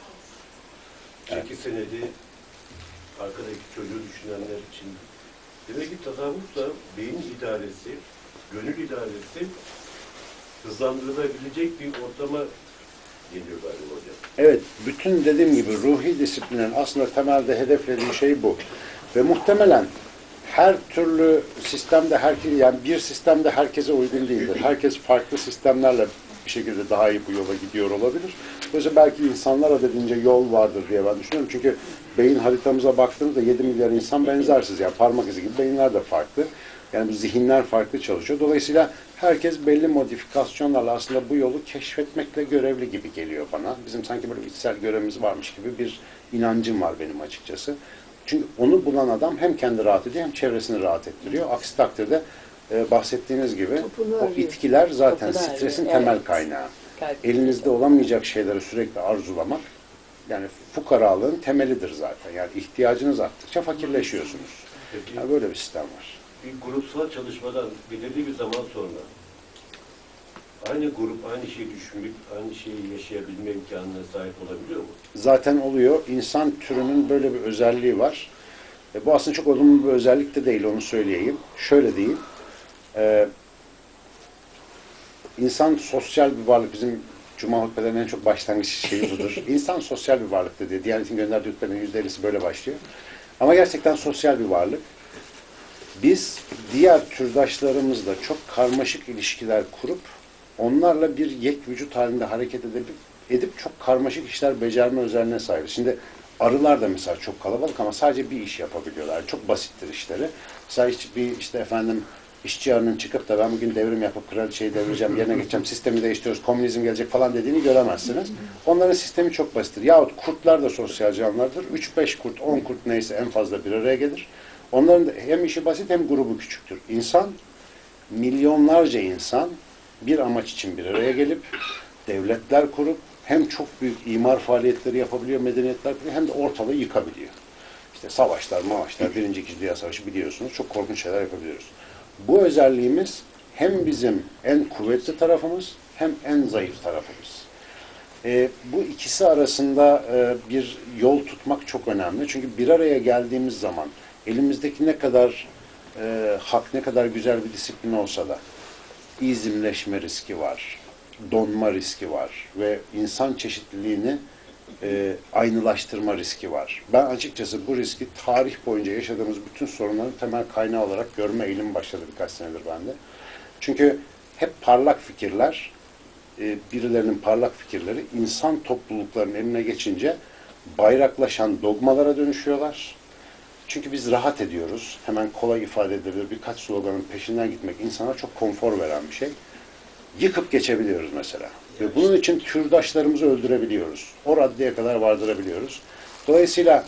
Evet. 8 senede arkadaki çocuğu düşünenler için. Demek ki tasavvufla beyin idaresi, gönül idaresi hızlandırılabilecek bir ortama geliyor galiba hocam. Evet, bütün dediğim gibi ruhi disiplinin aslında temelde hedeflediği şey bu. Ve muhtemelen her türlü sistemde, yani bir sistemde herkese uygun değildir. Herkes farklı sistemlerle bir şekilde daha iyi bu yola gidiyor olabilir. Dolayısıyla belki insanlar adedince yol vardır diye ben düşünüyorum. Çünkü beyin haritamıza baktığımızda 7 milyar insan benzersiz. Yani parmak izi gibi beyinler de farklı. Yani bu zihinler farklı çalışıyor. Dolayısıyla herkes belli modifikasyonlarla aslında bu yolu keşfetmekle görevli gibi geliyor bana. Bizim sanki böyle içsel görevimiz varmış gibi bir inancım var benim açıkçası. Çünkü onu bulan adam hem kendi rahat ediyor hem çevresini rahat ettiriyor. Aksi takdirde bahsettiğiniz gibi o itkiler zaten stresin temel kaynağı. Elinizde olamayacak şeyleri sürekli arzulamak, yani fukaralığın temelidir zaten. Yani ihtiyacınız arttıkça fakirleşiyorsunuz. Yani böyle bir sistem var. Bir grupsal çalışmadan belirli bir zaman sonra aynı grup, aynı şeyi düşünmek, aynı şeyi yaşayabilme imkanına sahip olabiliyor mu? Zaten oluyor. İnsan türünün böyle bir özelliği var. Bu aslında çok olumlu bir özellik de değil, onu söyleyeyim. Şöyle diyeyim. İnsan sosyal bir varlık. Bizim Cuma hutbelerinin en çok başlangıç şeyi budur. İnsan sosyal bir varlıktır diye. Diyanet'in gönderdiği hutbelerin %50'si böyle başlıyor. Ama gerçekten sosyal bir varlık. Biz diğer türdaşlarımızla çok karmaşık ilişkiler kurup onlarla bir yek vücut halinde hareket edip çok karmaşık işler becerme özelliğine sahibiz. Şimdi arılar da mesela çok kalabalık ama sadece bir iş yapabiliyorlar. Çok basittir işleri. Mesela işte efendim işçi arının çıkıp da ben bugün devrim yapıp kraliçeyi devireceğim, yerine geçeceğim, sistemi değiştiriyoruz, komünizm gelecek falan dediğini göremezsiniz. Onların sistemi çok basittir. Yahut kurtlar da sosyal canlılardır. 3-5 kurt, 10 kurt neyse en fazla bir araya gelir. Onların da hem işi basit hem grubu küçüktür. İnsan, milyonlarca insan bir amaç için bir araya gelip devletler kurup hem çok büyük imar faaliyetleri yapabiliyor, medeniyetler kuruyor, hem de ortalığı yıkabiliyor. İşte savaşlar, Birinci, İkinci Dünya Savaşı biliyorsunuz. Çok korkunç şeyler yapabiliyoruz. Bu özelliğimiz hem bizim en kuvvetli tarafımız hem en zayıf tarafımız. Bu ikisi arasında bir yol tutmak çok önemli. Çünkü bir araya geldiğimiz zaman elimizdeki ne kadar hak, ne kadar güzel bir disiplin olsa da izimleşme riski var, donma riski var ve insan çeşitliliğini aynılaştırma riski var. Ben açıkçası bu riski tarih boyunca yaşadığımız bütün sorunların temel kaynağı olarak görme eğilimi başladı birkaç senedir bende. Çünkü hep parlak fikirler, birilerinin parlak fikirleri insan topluluklarının eline geçince bayraklaşan dogmalara dönüşüyorlar. Çünkü biz rahat ediyoruz. Hemen kolay ifade edilebilir birkaç sloganın peşinden gitmek insana çok konfor veren bir şey. Yıkıp geçebiliyoruz mesela. Ve bunun için türdaşlarımızı öldürebiliyoruz. O raddeye kadar vardırabiliyoruz. Dolayısıyla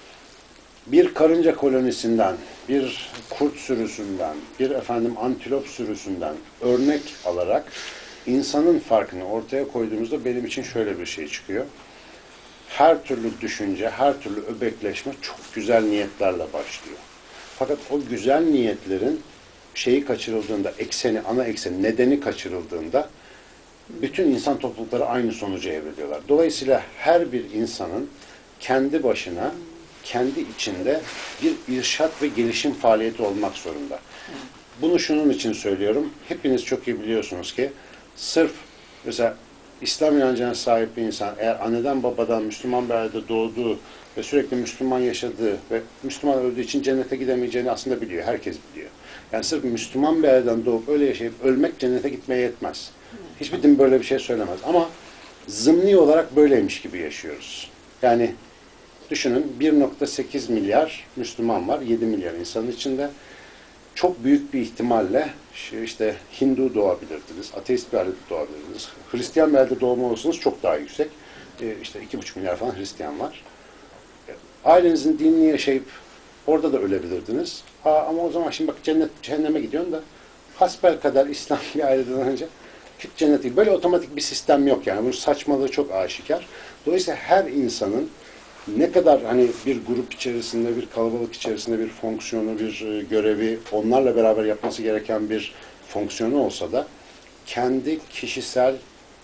bir karınca kolonisinden, bir kurt sürüsünden, bir antilop sürüsünden örnek alarak insanın farkını ortaya koyduğumuzda benim için şöyle bir şey çıkıyor. Her türlü düşünce, her türlü öbekleşme çok güzel niyetlerle başlıyor. Fakat o güzel niyetlerin şeyi kaçırıldığında, ana ekseni, nedeni kaçırıldığında bütün insan toplulukları aynı sonuca evriliyorlar. Dolayısıyla her bir insanın kendi başına, kendi içinde bir irşat ve gelişim faaliyeti olmak zorunda. Bunu şunun için söylüyorum. Hepiniz çok iyi biliyorsunuz ki sırf mesela İslam inancına sahip bir insan eğer anneden babadan Müslüman bir ailede doğduğu ve sürekli Müslüman yaşadığı ve Müslüman öldüğü için cennete gidemeyeceğini aslında biliyor. Herkes biliyor. Yani sırf Müslüman bir aileden doğup öyle yaşayıp ölmek cennete gitmeye yetmez. Hiçbir din böyle bir şey söylemez. Ama zımni olarak böyleymiş gibi yaşıyoruz. Yani düşünün 1,8 milyar Müslüman var. 7 milyar insanın içinde. Çok büyük bir ihtimalle işte Hindu doğabilirdiniz, ateist bir ailede doğabilirdiniz. Hristiyan bir ailede doğma olasılığınız çok daha yüksek. İşte 2,5 milyar falan Hristiyan var. Ailenizin dinini yaşayıp orada da ölebilirdiniz. Ama o zaman şimdi bak cehenneme gidiyorsun da hasbelkader İslam bir aileden önce fit cennet değil. Böyle otomatik bir sistem yok yani. Bunun saçmalığı çok aşikar. Dolayısıyla her insanın ne kadar bir grup içerisinde, bir kalabalık içerisinde bir fonksiyonu, bir görevi onlarla beraber yapması gereken bir fonksiyonu olsa da kendi kişisel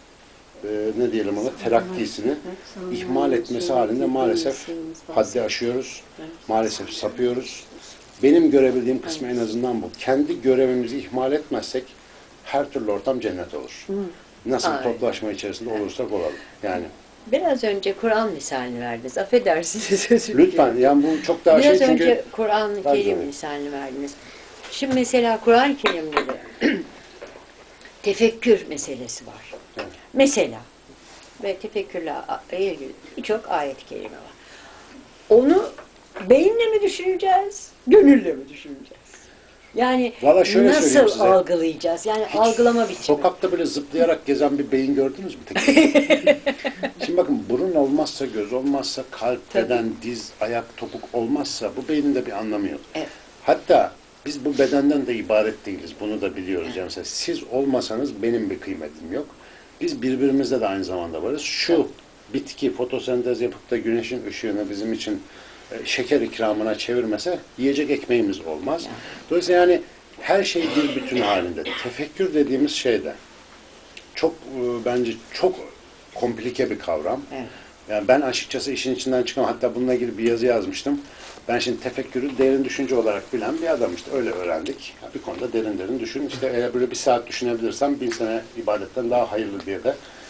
terakkisini ihmal etmesi halinde maalesef haddi aşıyoruz, maalesef sapıyoruz. Benim görebildiğim kısmı en azından bu. Kendi görevimizi ihmal etmezsek her türlü ortam cennet olur. Nasıl toplaşma içerisinde olursak olalım. Yani biraz önce Kur'an misalini verdiniz. Affedersiniz özür dilerim. lütfen. Yani bu çok daha biraz çünkü önce Kur'an-ı Kerim misalini verdiniz. Şimdi mesela Kur'an-ı Kerim'de de tefekkür meselesi var. Evet. Mesela ve tefekkürle ilgili birçok ayet-i kerime var. Onu beyinle mi düşüneceğiz, gönülle mi düşüneceğiz? Yani nasıl algılayacağız? Yani algılama biçimi. Sokakta böyle zıplayarak gezen bir beyin gördünüz mü? Şimdi bakın burun olmazsa, göz olmazsa, kalp, beden, diz, ayak, topuk olmazsa bu beynin de bir anlamı yok. Evet. Hatta biz bu bedenden de ibaret değiliz. Bunu da biliyoruz. Yani mesela siz olmasanız benim bir kıymetim yok. Biz birbirimizde de aynı zamanda varız. Şu bitki fotosentez yapıp da güneşin ışığını bizim için şeker ikramına çevirmese yiyecek ekmeğimiz olmaz. Dolayısıyla yani her şey bir bütün halinde. Tefekkür dediğimiz şey de çok bence çok komplike bir kavram. Evet. Yani ben açıkçası işin içinden çıkan hatta bununla ilgili bir yazı yazmıştım. Ben şimdi tefekkürü derin düşünce olarak bilen bir adam işte öyle öğrendik. Bir konuda derin düşün. İşte eğer böyle 1 saat düşünebilirsem 1000 sene ibadetten daha hayırlı diye de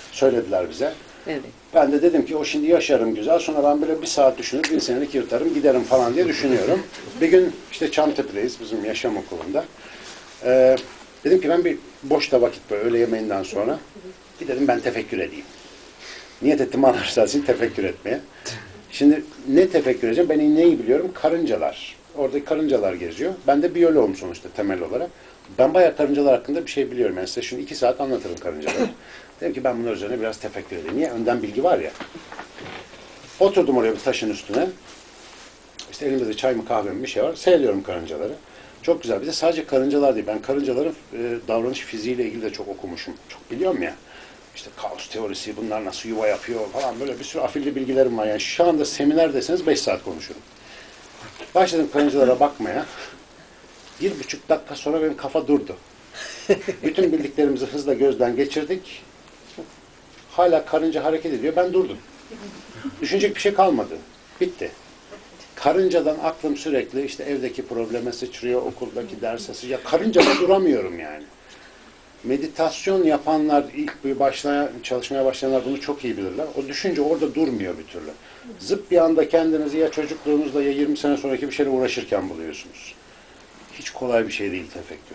Söylediler bize. Evet. Ben de dedim ki o şimdi yaşarım güzel. Sonra ben böyle bir saat düşünür, bir senelik yırtarım, giderim falan diye düşünüyorum. Bir gün işte Çamtepe'deyiz bizim yaşam okulunda. Dedim ki ben bir boşta vakit böyle öğle yemeğinden sonra bir dedim ben tefekkür edeyim. Niyet ettim anlaşılan tefekkür etmeye. Şimdi ne tefekkür edeceğim? Ben neyi biliyorum? Karıncalar. Oradaki karıncalar geziyor. Ben de biyoloğum sonuçta temel olarak. Ben bayağı karıncalar hakkında bir şey biliyorum. Yani size şunu 2 saat anlatırım karıncaları. Dedim ki ben bunlar üzerine biraz tefekkür edeyim. Niye? Önden bilgi var ya. Oturdum oraya bir taşın üstüne. İşte elimde de çay mı kahve mi bir şey var. Seyrediyorum karıncaları. Çok güzel. Bir de sadece karıncalar değil. Ben karıncaların davranış fiziğiyle ilgili de çok okumuşum. Çok biliyorum ya. İşte kaos teorisi, bunlar nasıl yuva yapıyor falan böyle bir sürü afilli bilgilerim var. Yani şu anda seminer deseniz 5 saat konuşurum. Başladım karıncalara bakmaya. 1,5 dakika sonra benim kafa durdu. Bütün bildiklerimizi hızla gözden geçirdik. Hala karınca hareket ediyor. Ben durdum. Düşünecek bir şey kalmadı. Bitti. Karıncadan aklım sürekli işte evdeki probleme sıçrıyor, okuldaki derse sıçrıyor. Ya karıncada duramıyorum yani. Meditasyon yapanlar, ilk çalışmaya başlayanlar bunu çok iyi bilirler. O düşünce orada durmuyor bir türlü. Zıp bir anda kendinizi ya çocukluğunuzda ya 20 sene sonraki bir şeyle uğraşırken buluyorsunuz. Hiç kolay bir şey değil tefekkür.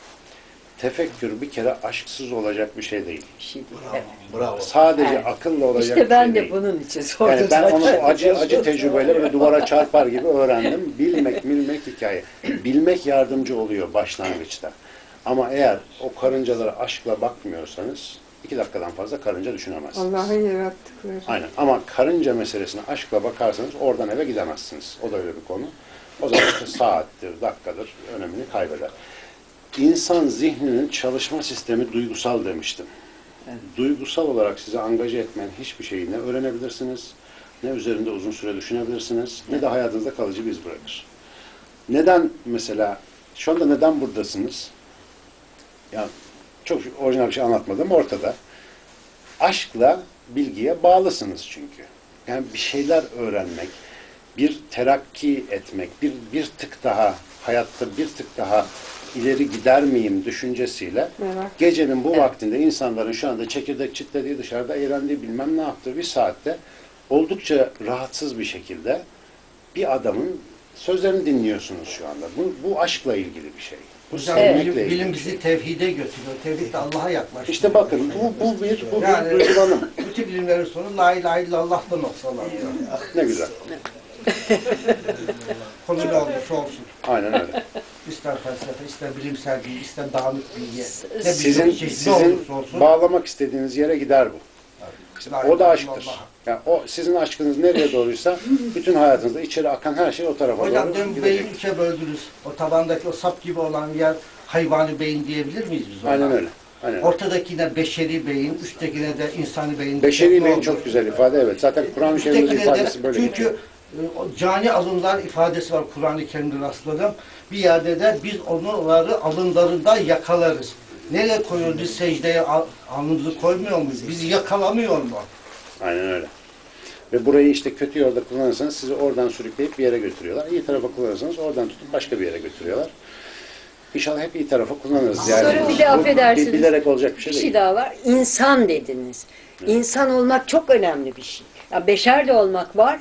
Tefekkür bir kere aşksız olacak bir şey değil. Bir şey değil. Evet. Bravo. Sadece Evet. akılla olacak İşte bir şey ben de değil. bunun için sordum. Yani ben onu zaten. acı tecrübeyle böyle duvara çarpar gibi öğrendim. Bilmek hikaye. Bilmek yardımcı oluyor başlangıçta. Ama eğer o karıncalara aşkla bakmıyorsanız 2 dakikadan fazla karınca düşünemezsiniz. Allah'ın yarattıkları. Aynen. Ama karınca meselesine aşkla bakarsanız oradan eve gidemezsiniz. O da öyle bir konu. O zaman işte saattir, dakikadır önemini kaybeder. İnsan zihninin çalışma sistemi duygusal demiştim. Evet. Duygusal olarak sizi angaje etmeyen hiçbir şeyi ne öğrenebilirsiniz, ne üzerinde uzun süre düşünebilirsiniz, ne de hayatınızda kalıcı bir iz bırakır. Neden mesela, şu anda neden buradasınız? Yani çok orijinal bir şey anlatmadım ortada. Aşkla bilgiye bağlısınız çünkü. Yani bir şeyler öğrenmek, bir terakki etmek, bir tık daha, hayatta bir tık daha ileri gider miyim düşüncesiyle Merak. gecenin bu vaktinde insanların şu anda çekirdek çitlediği, dışarıda eğlendiği, bilmem ne yaptığı bir saatte oldukça rahatsız bir şekilde bir adamın sözlerini dinliyorsunuz şu anda. Bu aşkla ilgili bir şey. Bu Hocam sevmekle ilgili bilim bir şey. bizi tevhide götürüyor. Tevhid de Allah'a yaklaştırıyor. İşte bakın bu bir Yani- duygulanım. Bütün bilimlerin sonu la ilahe illallah'tan noktalanıyor. Ne güzel. Konu ne olursa olsun. Aynen öyle. İster felsefe, ister bilimsel bilgi, ister dağınık bilgi. Ne Sizin, birçok şey, ne sizin olursa olsun. bağlamak istediğiniz yere gider bu. İşte La o da ilahe aşktır. illallah. Yani o sizin aşkınız nereye doğruysa bütün hayatınızda içeri akan her şey o tarafa Hocam doğru dün gidecek. beyin üçe böldünüz. O tabandaki o sap gibi olan yer hayvani beyin diyebilir miyiz biz ona? Aynen öyle. Aynen. Ortadakine beşeri beyin, üsttekine de insani beyin. Beşeri beyin Ne çok olur? güzel ifade, evet. Zaten Kur'an-ı Kerim'in Üsttekine de, ifadesi böyle çünkü geçiyor. o cani alınlar ifadesi var Kur'an-ı Kerim'de rastladım. Bir yerde de biz onları alınlarından yakalarız. Nereye koyuyoruz? Biz secdeye alnımızı koymuyor muyuz? Bizi yakalamıyor mu? Aynen öyle. Ve burayı işte kötü yolda kullanırsanız sizi oradan sürükleyip bir yere götürüyorlar. İyi tarafa kullanırsanız oradan tutup başka bir yere götürüyorlar. İnşallah hep iyi tarafa kullanırız. Yani Sonra bir de bu affedersiniz. bilerek olacak bir şey Bir değil. şey daha var. İnsan dediniz. İnsan olmak çok önemli bir şey. Ya beşer de olmak var.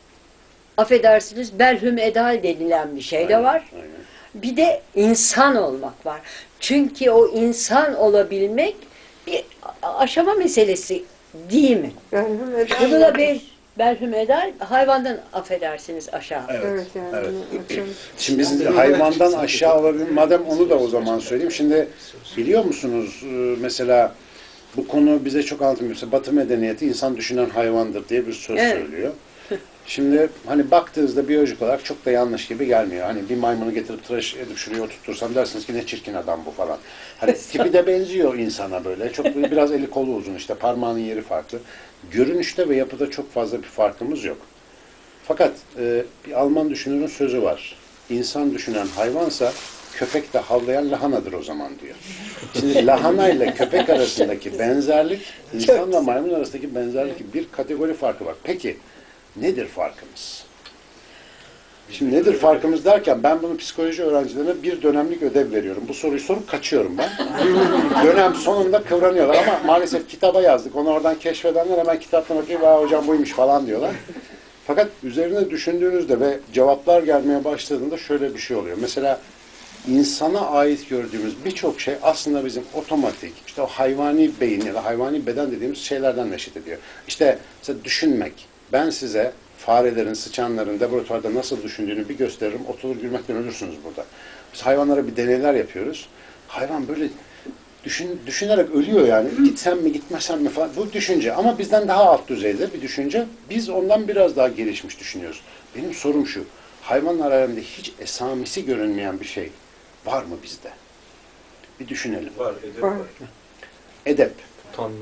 Affedersiniz belhum edal denilen bir şey de Aynen, var. aynen. Bir de insan olmak var. Çünkü o insan olabilmek bir aşama meselesi değil mi? Bunu da belhum edal hayvandan affedersiniz aşağı. Evet yani. Evet. Açalım. Şimdi biz hayvandan aşağı olabilir. Madem onu da o zaman söyleyeyim. Şimdi biliyor musunuz mesela bu konu bize çok anlatılmıyor. Mesela Batı medeniyeti insan düşünen hayvandır diye bir söz Evet. söylüyor. Şimdi hani baktığınızda biyolojik olarak çok da yanlış gibi gelmiyor. Hani bir maymunu getirip tıraş edip şuraya oturtursam dersiniz ki ne çirkin adam bu falan. Hani tipi de benziyor insana böyle. Çok biraz eli kolu uzun işte parmağının yeri farklı. Görünüşte ve yapıda çok fazla bir farkımız yok. Fakat bir Alman düşünürün sözü var. İnsan düşünen hayvansa köpek de havlayan lahanadır o zaman diyor. Şimdi lahana ile köpek arasındaki benzerlik, insanla maymun arasındaki benzerlik bir kategori farkı var. Peki nedir farkımız? Şimdi nedir farkımız derken ben bunu psikoloji öğrencilerine bir dönemlik ödev veriyorum. Bu soruyu sorup kaçıyorum ben. Dönem sonunda kıvranıyorlar ama maalesef kitaba yazdık. Onu oradan keşfedenler hemen kitaptan okuyup "Aa, hocam buymuş" falan diyorlar. Fakat üzerine düşündüğünüzde ve cevaplar gelmeye başladığında şöyle bir şey oluyor. Mesela insana ait gördüğümüz birçok şey aslında bizim otomatik, işte o hayvani beyin ya da hayvani beden dediğimiz şeylerden neşet ediyor. İşte mesela düşünmek. Ben size farelerin, sıçanların laboratuvarda nasıl düşündüğünü bir gösteririm, oturur gülmekten ölürsünüz burada. Biz hayvanlara bir deneyler yapıyoruz. Hayvan böyle düşünerek ölüyor yani. Gitsem mi, gitmesem mi falan. Bu düşünce. Ama bizden daha alt düzeyde bir düşünce. Biz ondan biraz daha gelişmiş düşünüyoruz. Benim sorum şu. Hayvanlar aleminde hiç esamesi görünmeyen bir şey var mı bizde? Bir düşünelim. Var, edep Var. var. Edep. Utanma.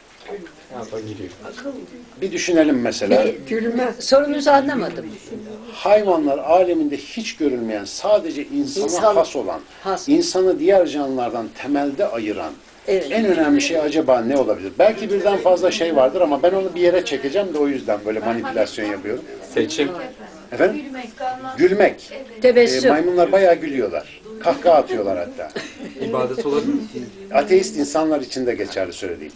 Ya da giriyor. Bir düşünelim mesela. Gülme. Sorunuzu anlamadım. Hayvanlar aleminde hiç görülmeyen, sadece insana İnsan- has olan, Has. insanı diğer canlılardan temelde ayıran Evet. en önemli şey acaba ne olabilir? Belki birden fazla şey vardır ama ben onu bir yere çekeceğim de o yüzden böyle manipülasyon yapıyorum. Seçim. Efendim? Gülmek. Tebessüm. Maymunlar bayağı gülüyorlar. Kahkaha atıyorlar hatta. İbadet olabilir. Ateist insanlar için de geçerli söylediğim.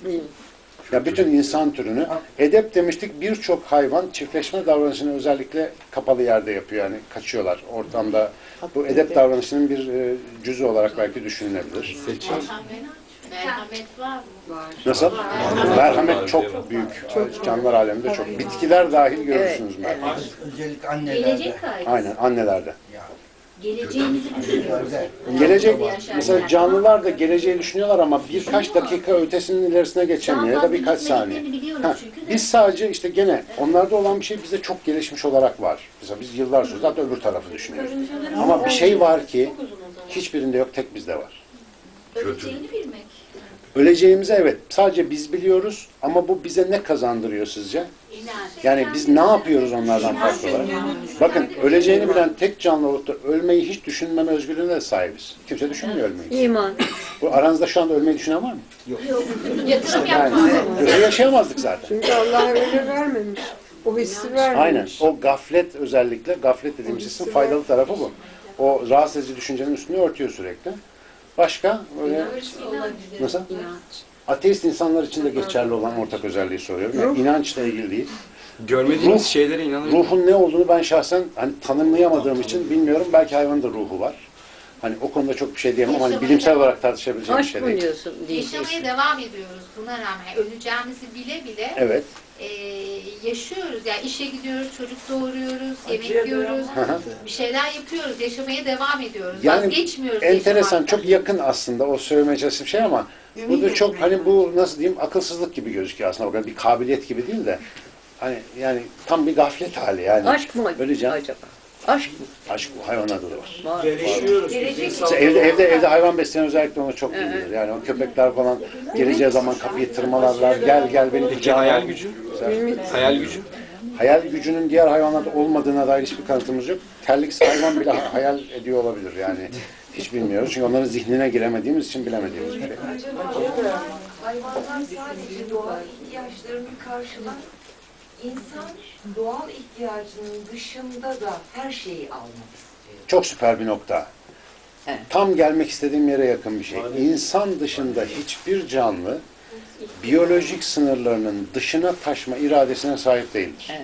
Ya bütün insan türünü, edep demiştik, birçok hayvan çiftleşme davranışını özellikle kapalı yerde yapıyor. Yani kaçıyorlar ortamda. Bu edep davranışının bir cüzü olarak belki düşünülebilir. Seçim. Merhamet var mı? Nasıl? Merhamet çok büyük. Canlılar aleminde çok. Bitkiler dahil görürsünüz merhamet. Özellikle annelerde. Gelecek kaygısı. Aynen, annelerde. Geleceğimizi düşünüyoruz. Gelecek, mesela canlılar da geleceği düşünüyorlar ama birkaç dakika ötesinin ilerisine geçemiyor ya da birkaç saniye. Ha, biz sadece işte gene onlarda olan bir şey bizde çok gelişmiş olarak var. Mesela biz yıllar sonra zaten öbür tarafı düşünüyoruz. Ama bir şey var ki hiçbirinde yok, tek bizde var. Öleceğini bilmek. Öleceğimizi evet, sadece biz biliyoruz ama bu bize ne kazandırıyor sizce? İnanç. Yani biz ne yapıyoruz onlardan farklı olarak? Bakın, öleceğini bilen tek canlı olup da ölmeyi hiç düşünmeme özgürlüğüne de sahibiz. Kimse düşünmüyor ölmeyi. İman. Bu aranızda şu anda ölmeyi düşünen var mı? Yatırım Yani yapmak. öyle yaşayamazdık zaten. Çünkü Allah öyle vermemiş. O hissi vermemiş. Aynen. O gaflet özellikle, gaflet dediğimiz hissin faydalı tarafı bu. O rahatsız edici düşüncenin üstünü örtüyor sürekli. Başka öyle nasıl? Ateist insanlar için de geçerli olan ortak özelliği soruyorum. Yani inançla ilgili değil. Görmediğimiz Ruh- şeylere inanıyoruz. Ruhun ne olduğunu ben şahsen hani tanımlayamadığım için bilmiyorum. Belki hayvanın da ruhu var. Hani o konuda çok bir şey diyemem ama hani bilimsel olarak tartışabileceğim bir Aşk şey mı değil. diyorsun? Diyeceksin. Yaşamaya devam ediyoruz buna rağmen. Yani öleceğimizi bile bile Evet. yaşıyoruz. Yani işe gidiyoruz, çocuk doğuruyoruz, yemek yiyoruz, bir şeyler yapıyoruz, yaşamaya devam ediyoruz. Yani Vazgeçmiyoruz enteresan, yaşamaktan. çok yakın aslında o söylemeye çalıştığım şey ama bu da çok hani bu nasıl diyeyim akılsızlık gibi gözüküyor aslında. O kadar bir kabiliyet gibi değil de hani yani tam bir gaflet hali yani. Aşk mı Öleceğim. acaba? Aşk mı? Aşk bu hayvanlarda da var. Var. Gelişiyoruz. Mesela evde hayvan besleyen özellikle onu çok bilinir. Yani o köpekler falan geleceği zaman kapıyı tırmalarlar. Gel beni Peki kucağına hayal al. gücü? Mesela Hayal gücü. hayal gücünün diğer hayvanlarda olmadığına dair hiçbir kanıtımız yok. Terliksi hayvan bile hayal ediyor olabilir yani. Hiç bilmiyoruz. Çünkü onların zihnine giremediğimiz için bilemediğimiz bir şey. Hayvanlar sadece doğal ihtiyaçlarını karşılar. İnsan doğal ihtiyacının dışında da her şeyi almak istiyor. Çok süper bir nokta. Evet. Tam gelmek istediğim yere yakın bir şey. İnsan dışında hiçbir canlı biyolojik sınırlarının dışına taşma iradesine sahip değildir. Evet.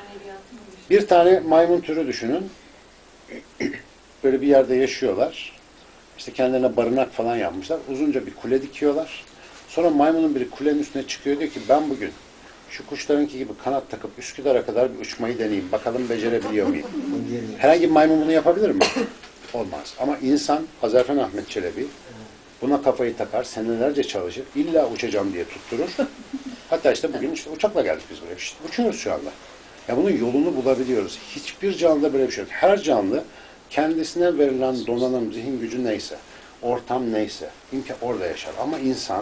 Bir tane maymun türü düşünün. Böyle bir yerde yaşıyorlar. İşte kendilerine barınak falan yapmışlar. Uzunca bir kule dikiyorlar. Sonra maymunun biri kulenin üstüne çıkıyor, diyor ki ben bugün şu kuşlarınki gibi kanat takıp Üsküdar'a kadar bir uçmayı deneyeyim. Bakalım becerebiliyor muyum? Herhangi bir maymun bunu yapabilir mi? Olmaz. Ama insan, Hazarfen Ahmet Çelebi buna kafayı takar, senelerce çalışır, illa uçacağım diye tutturur. Hatta işte bugün işte uçakla geldik biz buraya. İşte uçuyoruz şu anda. Ya bunun yolunu bulabiliyoruz. Hiçbir canlıda böyle bir şey yok. Her canlı kendisine verilen donanım, zihin gücü neyse, ortam neyse, imkan orada yaşar. Ama insan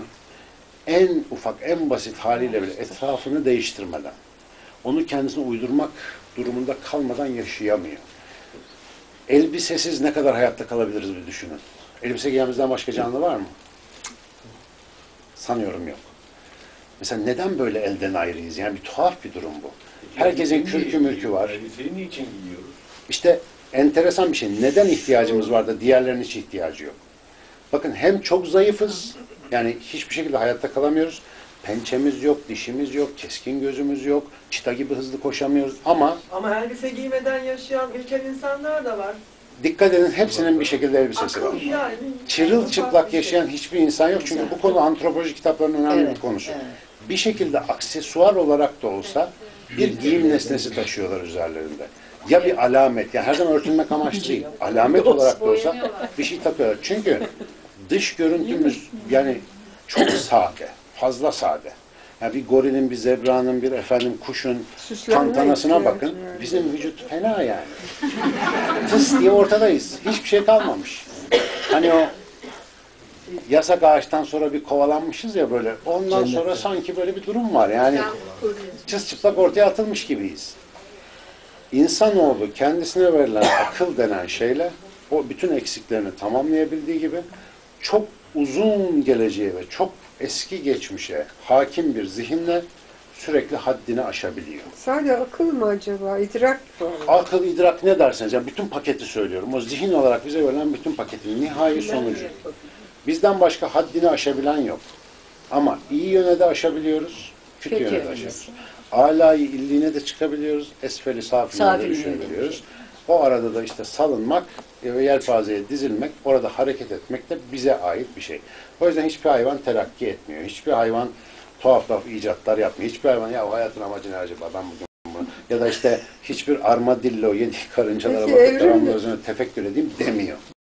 en ufak, en basit haliyle bile etrafını değiştirmeden, onu kendisine uydurmak durumunda kalmadan yaşayamıyor. Elbisesiz ne kadar hayatta kalabiliriz bir düşünün. Elbise giyemizden başka canlı var mı? Sanıyorum yok. Mesela neden böyle elden ayrıyız? Yani bir tuhaf bir durum bu. Herkesin kürkü mürkü var. Elbiseyi niçin giyiyoruz? İşte enteresan bir şey. Neden ihtiyacımız var da diğerlerinin hiç ihtiyacı yok? Bakın hem çok zayıfız, yani hiçbir şekilde hayatta kalamıyoruz. Pençemiz yok, dişimiz yok, keskin gözümüz yok, çita gibi hızlı koşamıyoruz ama Ama elbise giymeden yaşayan ilkel insanlar da var. dikkat edin hepsinin bir şekilde elbisesi var. Akıl yani. Çırılçıplak yaşayan hiçbir insan yok çünkü bu konu antropoloji kitaplarının önemli Evet, bir konusu. evet. Bir şekilde aksesuar olarak da olsa bir giyim nesnesi taşıyorlar üzerlerinde. Ya bir alamet, yani her zaman örtünmek amaçlı değil, alamet olarak da olsa bir şey takıyorlar. Çünkü dış görüntümüz yani çok sade, fazla sade. Yani bir gorilin, bir zebranın, bir kuşun Süslenme tantanasına ihtiyacı bakın. yani. Bizim vücut fena yani. Tıs diye ortadayız. Hiçbir şey kalmamış. Hani o yasak ağaçtan sonra bir kovalanmışız ya böyle. Ondan sonra sanki böyle bir durum var. Yani çıs çıplak ortaya atılmış gibiyiz. İnsanoğlu kendisine verilen akıl denen şeyle o bütün eksiklerini tamamlayabildiği gibi çok uzun geleceğe ve çok eski geçmişe hakim bir zihinle sürekli haddini aşabiliyor. Sadece akıl mı acaba? İdrak mı? Akıl, idrak ne derseniz, yani bütün paketi söylüyorum. O zihin olarak bize verilen bütün paketin nihai sonucu. Bizden başka haddini aşabilen yok. Ama iyi yöne de aşabiliyoruz, kötü yöne de aşabiliyoruz. Âlâ-i illiğine de çıkabiliyoruz, esfeli safiline de düşebiliyoruz. O arada da işte salınmak ve yelpazeye dizilmek, orada hareket etmek de bize ait bir şey. O yüzden hiçbir hayvan terakki etmiyor. Hiçbir hayvan tuhaf tuhaf icatlar yapmıyor. Hiçbir hayvan ya hayatın amacı ne acaba ben bugün bunu ya da işte hiçbir armadillo yediği karıncalara Peki, bakıp evrim devamlı mi? özüne tefekkür edeyim demiyor.